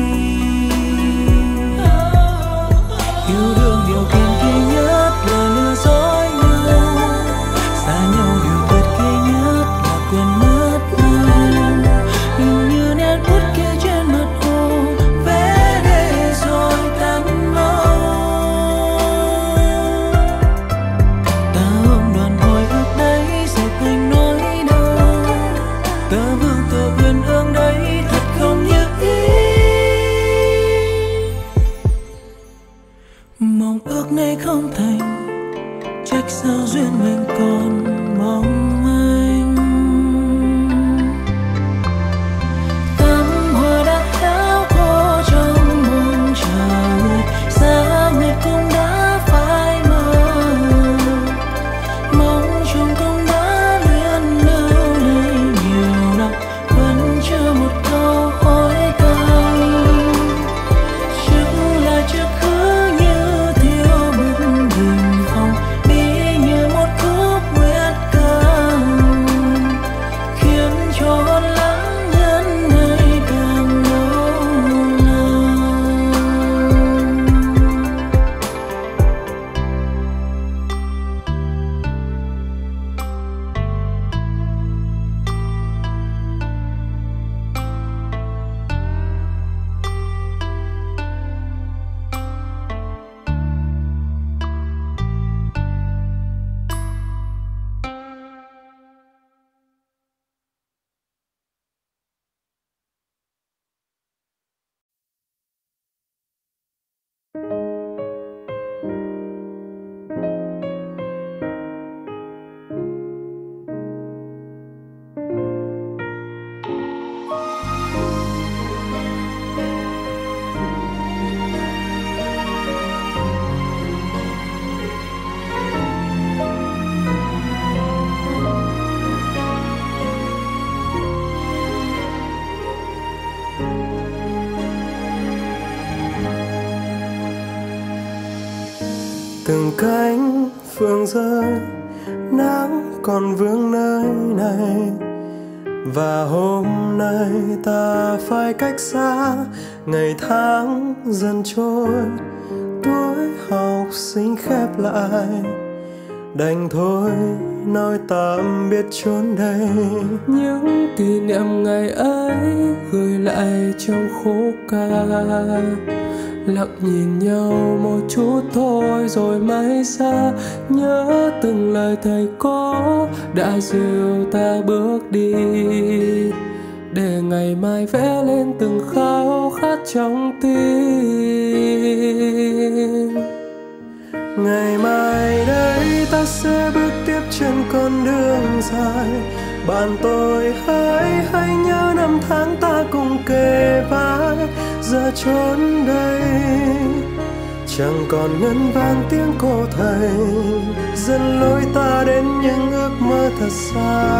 S5: Yêu đương điều kiện kỳ nhất là lừa dối nhau, xa nhau điều tuyệt kỳ nhất là quên mất nhau. Đừng như nét bút kia trên mặt hồ, vẽ để rồi tan mau. Ta ôm đoàn hồi ức đấy dệt thành nỗi đau, tơ vương tơ uyên ương đấy thật không như ý. Mong ước này không thành, trách sao duyên mình còn mong manh. Cắm hoa đã héo khô trong mong chờ người, giá nguyệt cũng đã phai mờ. Mong chồng cũng đã luyến lưu này nhiều năm, vẫn chưa một câu hỏi thăm. Chắc là chắc khứ như thiếu bức bình phong, bí như một khúc nguyệt ca,
S2: từng cánh phương rơi, nắng còn vương nơi này. Và hôm nay ta phải cách xa, ngày tháng dần trôi, tuổi học sinh khép lại, đành thôi nói tạm biệt chốn đây.
S5: Những kỷ niệm ngày ấy gửi lại trong khúc ca, lặng nhìn nhau một chút thôi rồi mãi xa. Nhớ từng lời thầy có đã dìu ta bước đi, để ngày mai vẽ lên từng khao khát trong tim.
S2: Ngày mai đây ta sẽ bước tiếp trên con đường dài, bạn tôi hãy hãy nhớ năm tháng ta cùng kề vai. Giờ chốn đây chẳng còn ngân vang tiếng cô thầy, dẫn lối ta đến những ước mơ thật xa.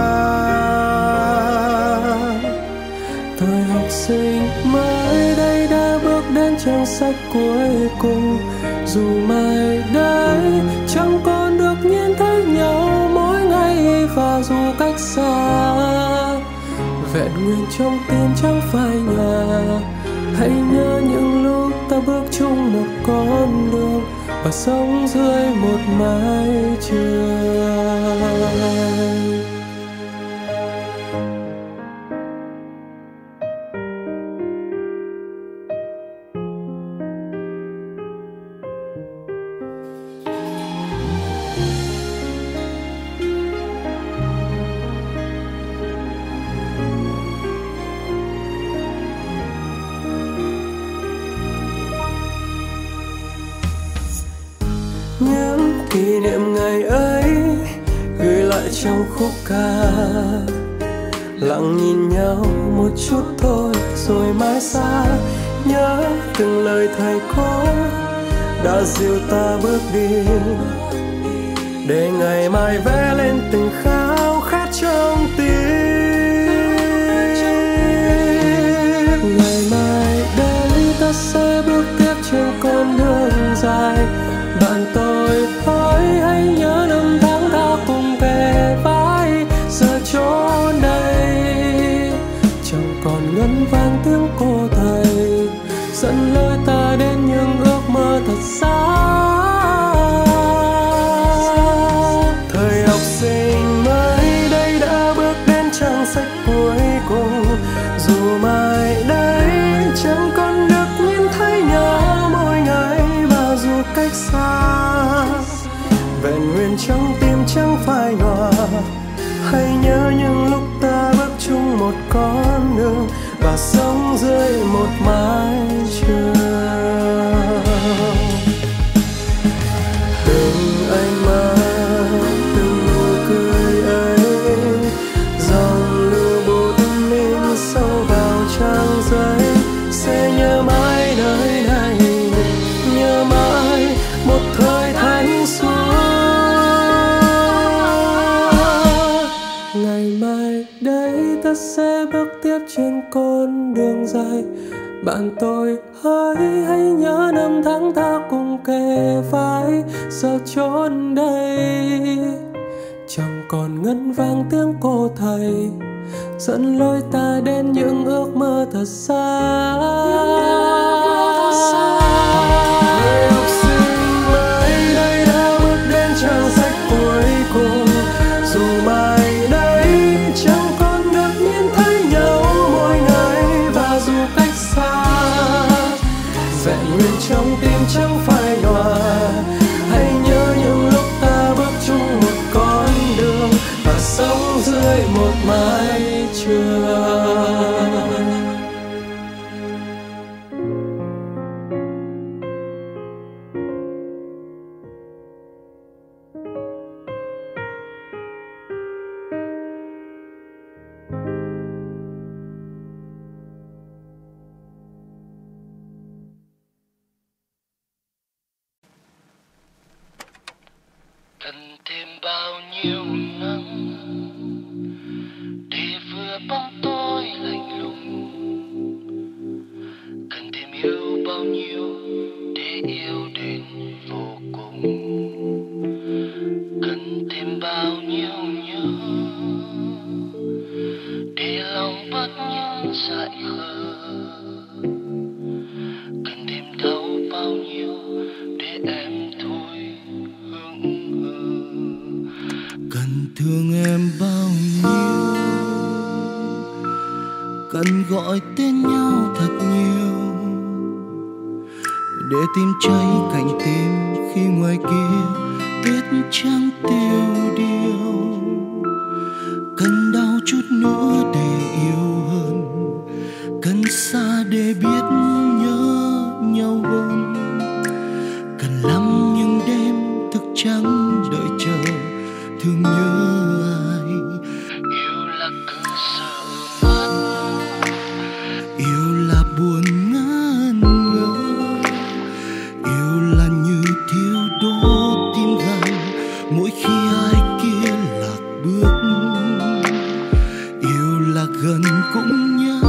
S5: Thời học sinh mới đây đã bước đến trang sách cuối cùng, dù mai đây chẳng còn được nhìn thấy nhau mỗi ngày và dù cách xa, vẹn nguyên trong tim chẳng phai nhòa. Hãy nhớ những lúc ta bước chung một con đường và sống dưới một mái trường.
S2: Những kỷ niệm ngày ấy gửi lại trong khúc ca, lặng nhìn nhau một chút thôi rồi mãi xa. Nhớ từng lời thầy có đã dìu ta bước đi, để ngày mai vẽ lên từng khao khát trong tim.
S5: Ngày mai đây ta sẽ bước tiếp trên con đường dài, bạn tôi hỡi hãy nhớ năm tháng ta cùng kề vai. Giờ chốn đây chẳng còn ngân vang tiếng cô thầy, dẫn lối ta đến những ước mơ thật xa.
S2: Thời học sinh mới đây đã bước đến trang sách cuối cùng, dù mai đây chẳng còn được nhìn thấy nhau mỗi ngày và dù cách xa, vẹn nguyên trong tim chẳng phai nhòa. Hãy nhớ những lúc ta bước chung một con đường và sống dưới một mái trường. Từng ánh mắt, từng nụ cười ấy, dòng lưu bút in sâu vào trang giấy, sẽ nhớ mãi nơi này, nhớ mãi một thời thanh xuân.
S5: Ngày mai đây ta sẽ bước tiếp trên con đường dài, bạn tôi hãy hãy nhớ năm tháng ta cùng kề vai. Giờ chốn đây chẳng còn ngân vang tiếng cô thầy, dẫn lối ta đến những ước mơ thật xa.
S2: Người học sinh mới đây đã bước đến trang sách cuối cùng, dù mai đây chẳng còn được nhìn thấy nhau mỗi ngày và dù cách xa, vẹn nguyên trong tim chẳng phai nhòa. Hãy nhớ những lúc ta bước chung một con đường và sống dưới một mái trường.
S6: Cần thêm bao nhiêu nắng để vừa bóng tối lạnh lùng, cần thêm yêu bao nhiêu để yêu đến vô cùng.
S1: thương em bao nhiêu, cần gọi tên nhau thật nhiều để tim cháy cạnh tim khi ngoài kia biết chẳng tiêu điều. Cần đau chút nữa để yêu hơn, cần xa để biết nhớ nhau hơn, cần lắm những đêm thức trắng đợi chờ thương nhớ ai.
S6: Yêu là cứ sợ mất,
S1: Yêu là buồn ngẩn ngơ, yêu là như thiếu đố tim gan mỗi khi ai kia lạc bước. Yêu là gần cũng nhớ,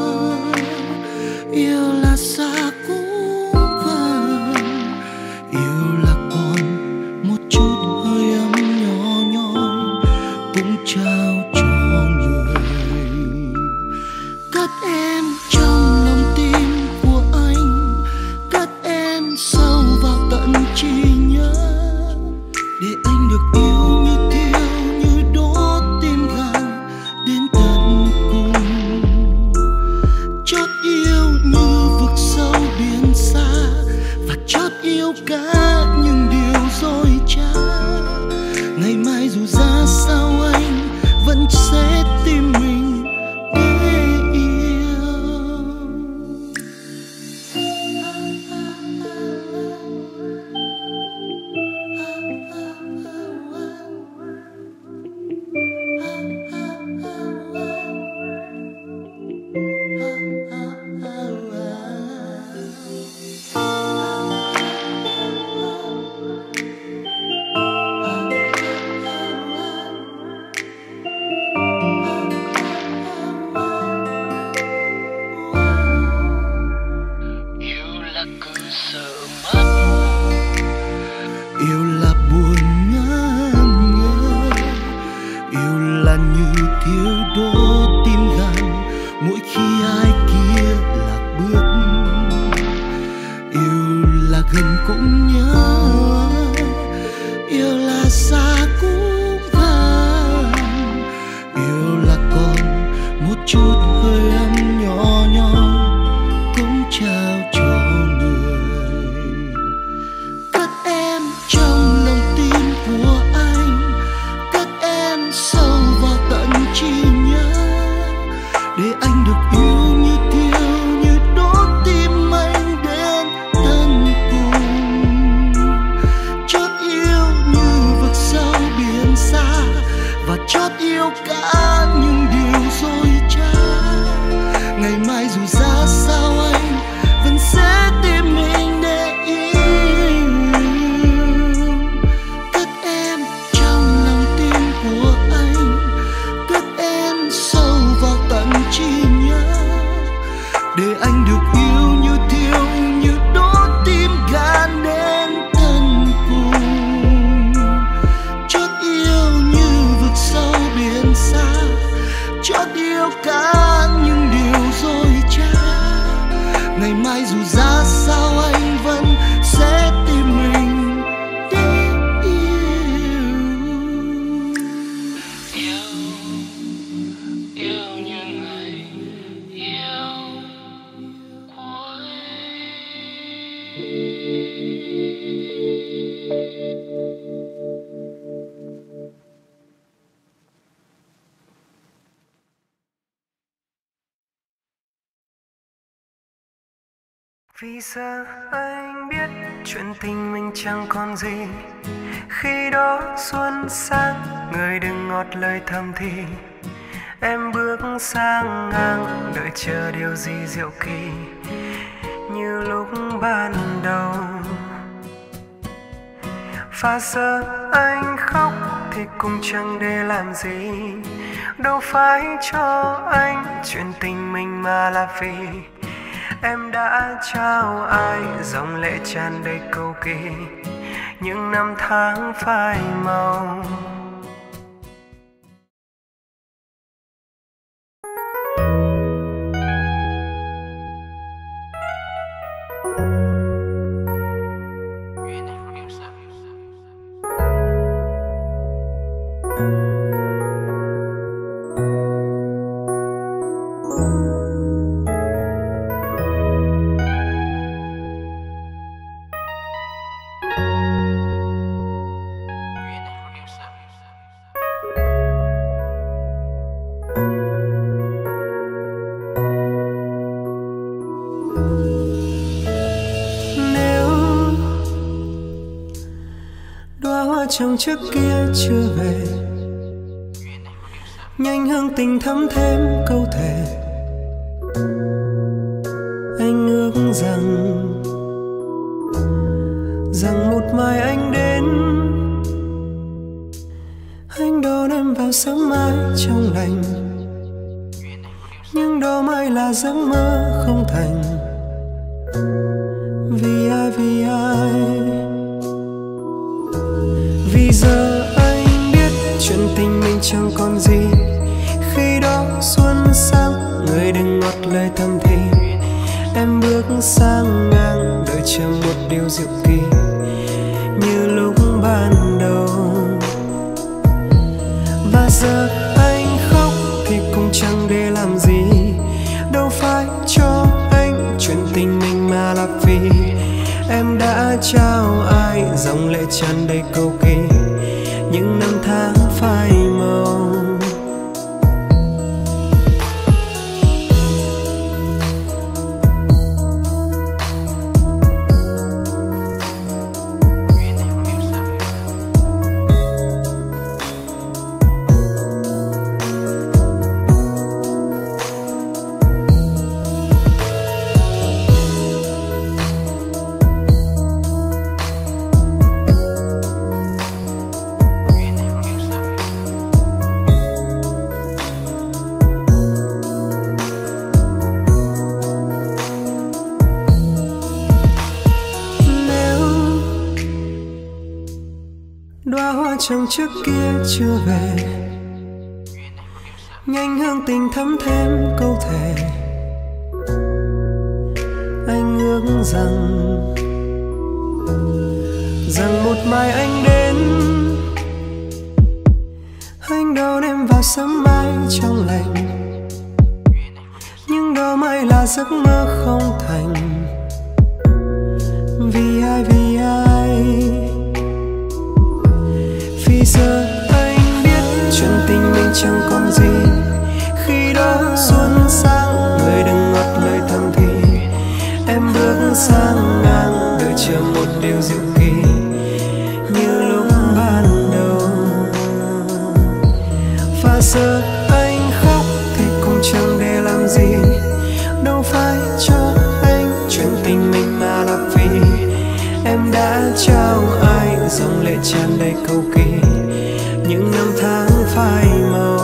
S1: yêu là xa cũng gần, yêu là còn một chút hơi ấm nhỏ nhoi cũng trao cho người. Cất em trong lòng tim của anh, cất em sâu vào tận trí nhớ, để anh được yêu như thiêu như đốt tim gan đến tận cùng. Chót yêu như vực sâu biển xa, và chót yêu cả những điều dối trá. Ngày mai dù ra sao anh vẫn sẽ tìm mình để yêu.
S6: yêu là cứ sợ mất,
S1: Yêu là buồn ngẩn ngơ, yêu là như thiếu đố tim gan mỗi khi ai kia lạc bước. Yêu là gần cũng nhớ, yêu là xa cũng gần, yêu là còn một chút hơi ấm nhỏ nhoi cũng trao cho người. Cất em trong lòng tim của anh, cất em sâu vào tận trí nhớ, để anh được yêu như thiêu như đốt tim anh đến tận cùng. Chót yêu như vực sâu biển xa, và chót yêu cả những điều dối trá. Ngày mai dù ra sao anh vẫn sẽ tìm mình để yêu. Cất em trong lòng tim của anh, cất em sâu vào tận trí nhớ, để anh được yêu như thiêu như đốt tim gan đến tận cùng. Chót yêu như vực sâu biển xa, chót yêu cả những điều dối trá. Ngày mai dù ra sao anh vẫn sẽ tìm mình để yêu.
S6: yêu yêu như ngày yêu cuối.
S4: Vì giờ anh biết chuyện tình mình chẳng còn gì. Khi đó xuân sang, người đừng ngọt lời thầm thì. Em bước sang ngang, đợi chờ điều gì diệu kỳ, như lúc ban đầu. Và giờ anh khóc thì cũng chẳng để làm gì. Đâu phải cho anh chuyện tình mình mà là vì em đã trao ai dòng lệ tràn đầy cầu kỳ, những năm tháng phai màu.
S5: Thank you.
S1: đóa hoa trong trước kia chưa về, nhanh hương tình thắm thêm câu thề. Anh ước rằng rằng một mai anh đến, anh đón em vào sớm mai trong lành, nhưng đó mai là giấc mơ không thành. Vì ai, vì ai, vì giờ anh biết chuyện tình mình chẳng còn gì. Khi đó xuân sang, người đừng ngọt lời thầm thì. Em bước sang ngang, đợi chờ một điều diệu kỳ như lúc ban đầu. Và giờ anh khóc thì cũng chẳng để làm gì. Đâu phải cho anh chuyện tình mình mà là vì em đã trao ai dòng lệ tràn đầy cầu kỳ. Những năm tháng phai màu, đóa hoa trong trước kia chưa về, nhanh hương tình thắm thêm câu thề. Anh ước rằng rằng một mai anh đến, anh đón em vào sớm mai trong lành, nhưng đó mai là giấc mơ không thành. Vì ai, vì ai, vì giờ anh biết chuyện tình mình chẳng còn gì. Khi đó xuân sang, người đừng ngọt lời thầm thì. Em bước sang ngang, đợi chờ một điều diệu kỳ như lúc ban đầu. Và giờ anh khóc thì cũng chẳng để làm gì. Đâu phải cho anh chuyện tình mình mà là vì em đã trao ai dòng lệ tràn đầy cầu kỳ. Những năm tháng phai màu,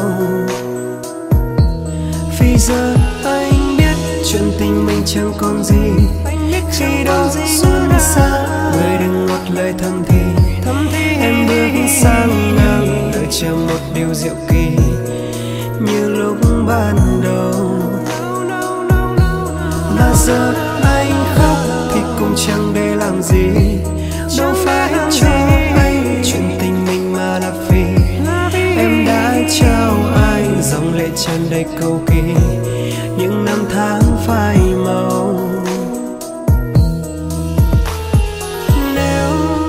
S1: vì giờ anh biết chuyện tình mình chẳng còn gì. Khi đó xuân sang, người đừng ngọt lời thầm thì. Em bước sang ngang, đợi chờ một điều diệu kỳ như lúc ban đầu. Và giờ anh khóc thì cũng chẳng để làm gì. Đâu phải cho anh chuyện tình mình mà là vì em đã trao ai dòng lệ tràn đầy cầu kỳ. Những năm tháng phai màu, nếu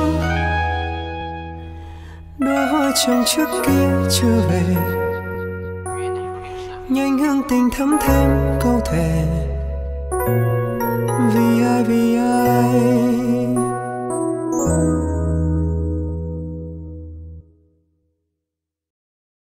S1: đóa hoa trong trước kia chưa về, nhanh hương tình thắm thêm câu thề.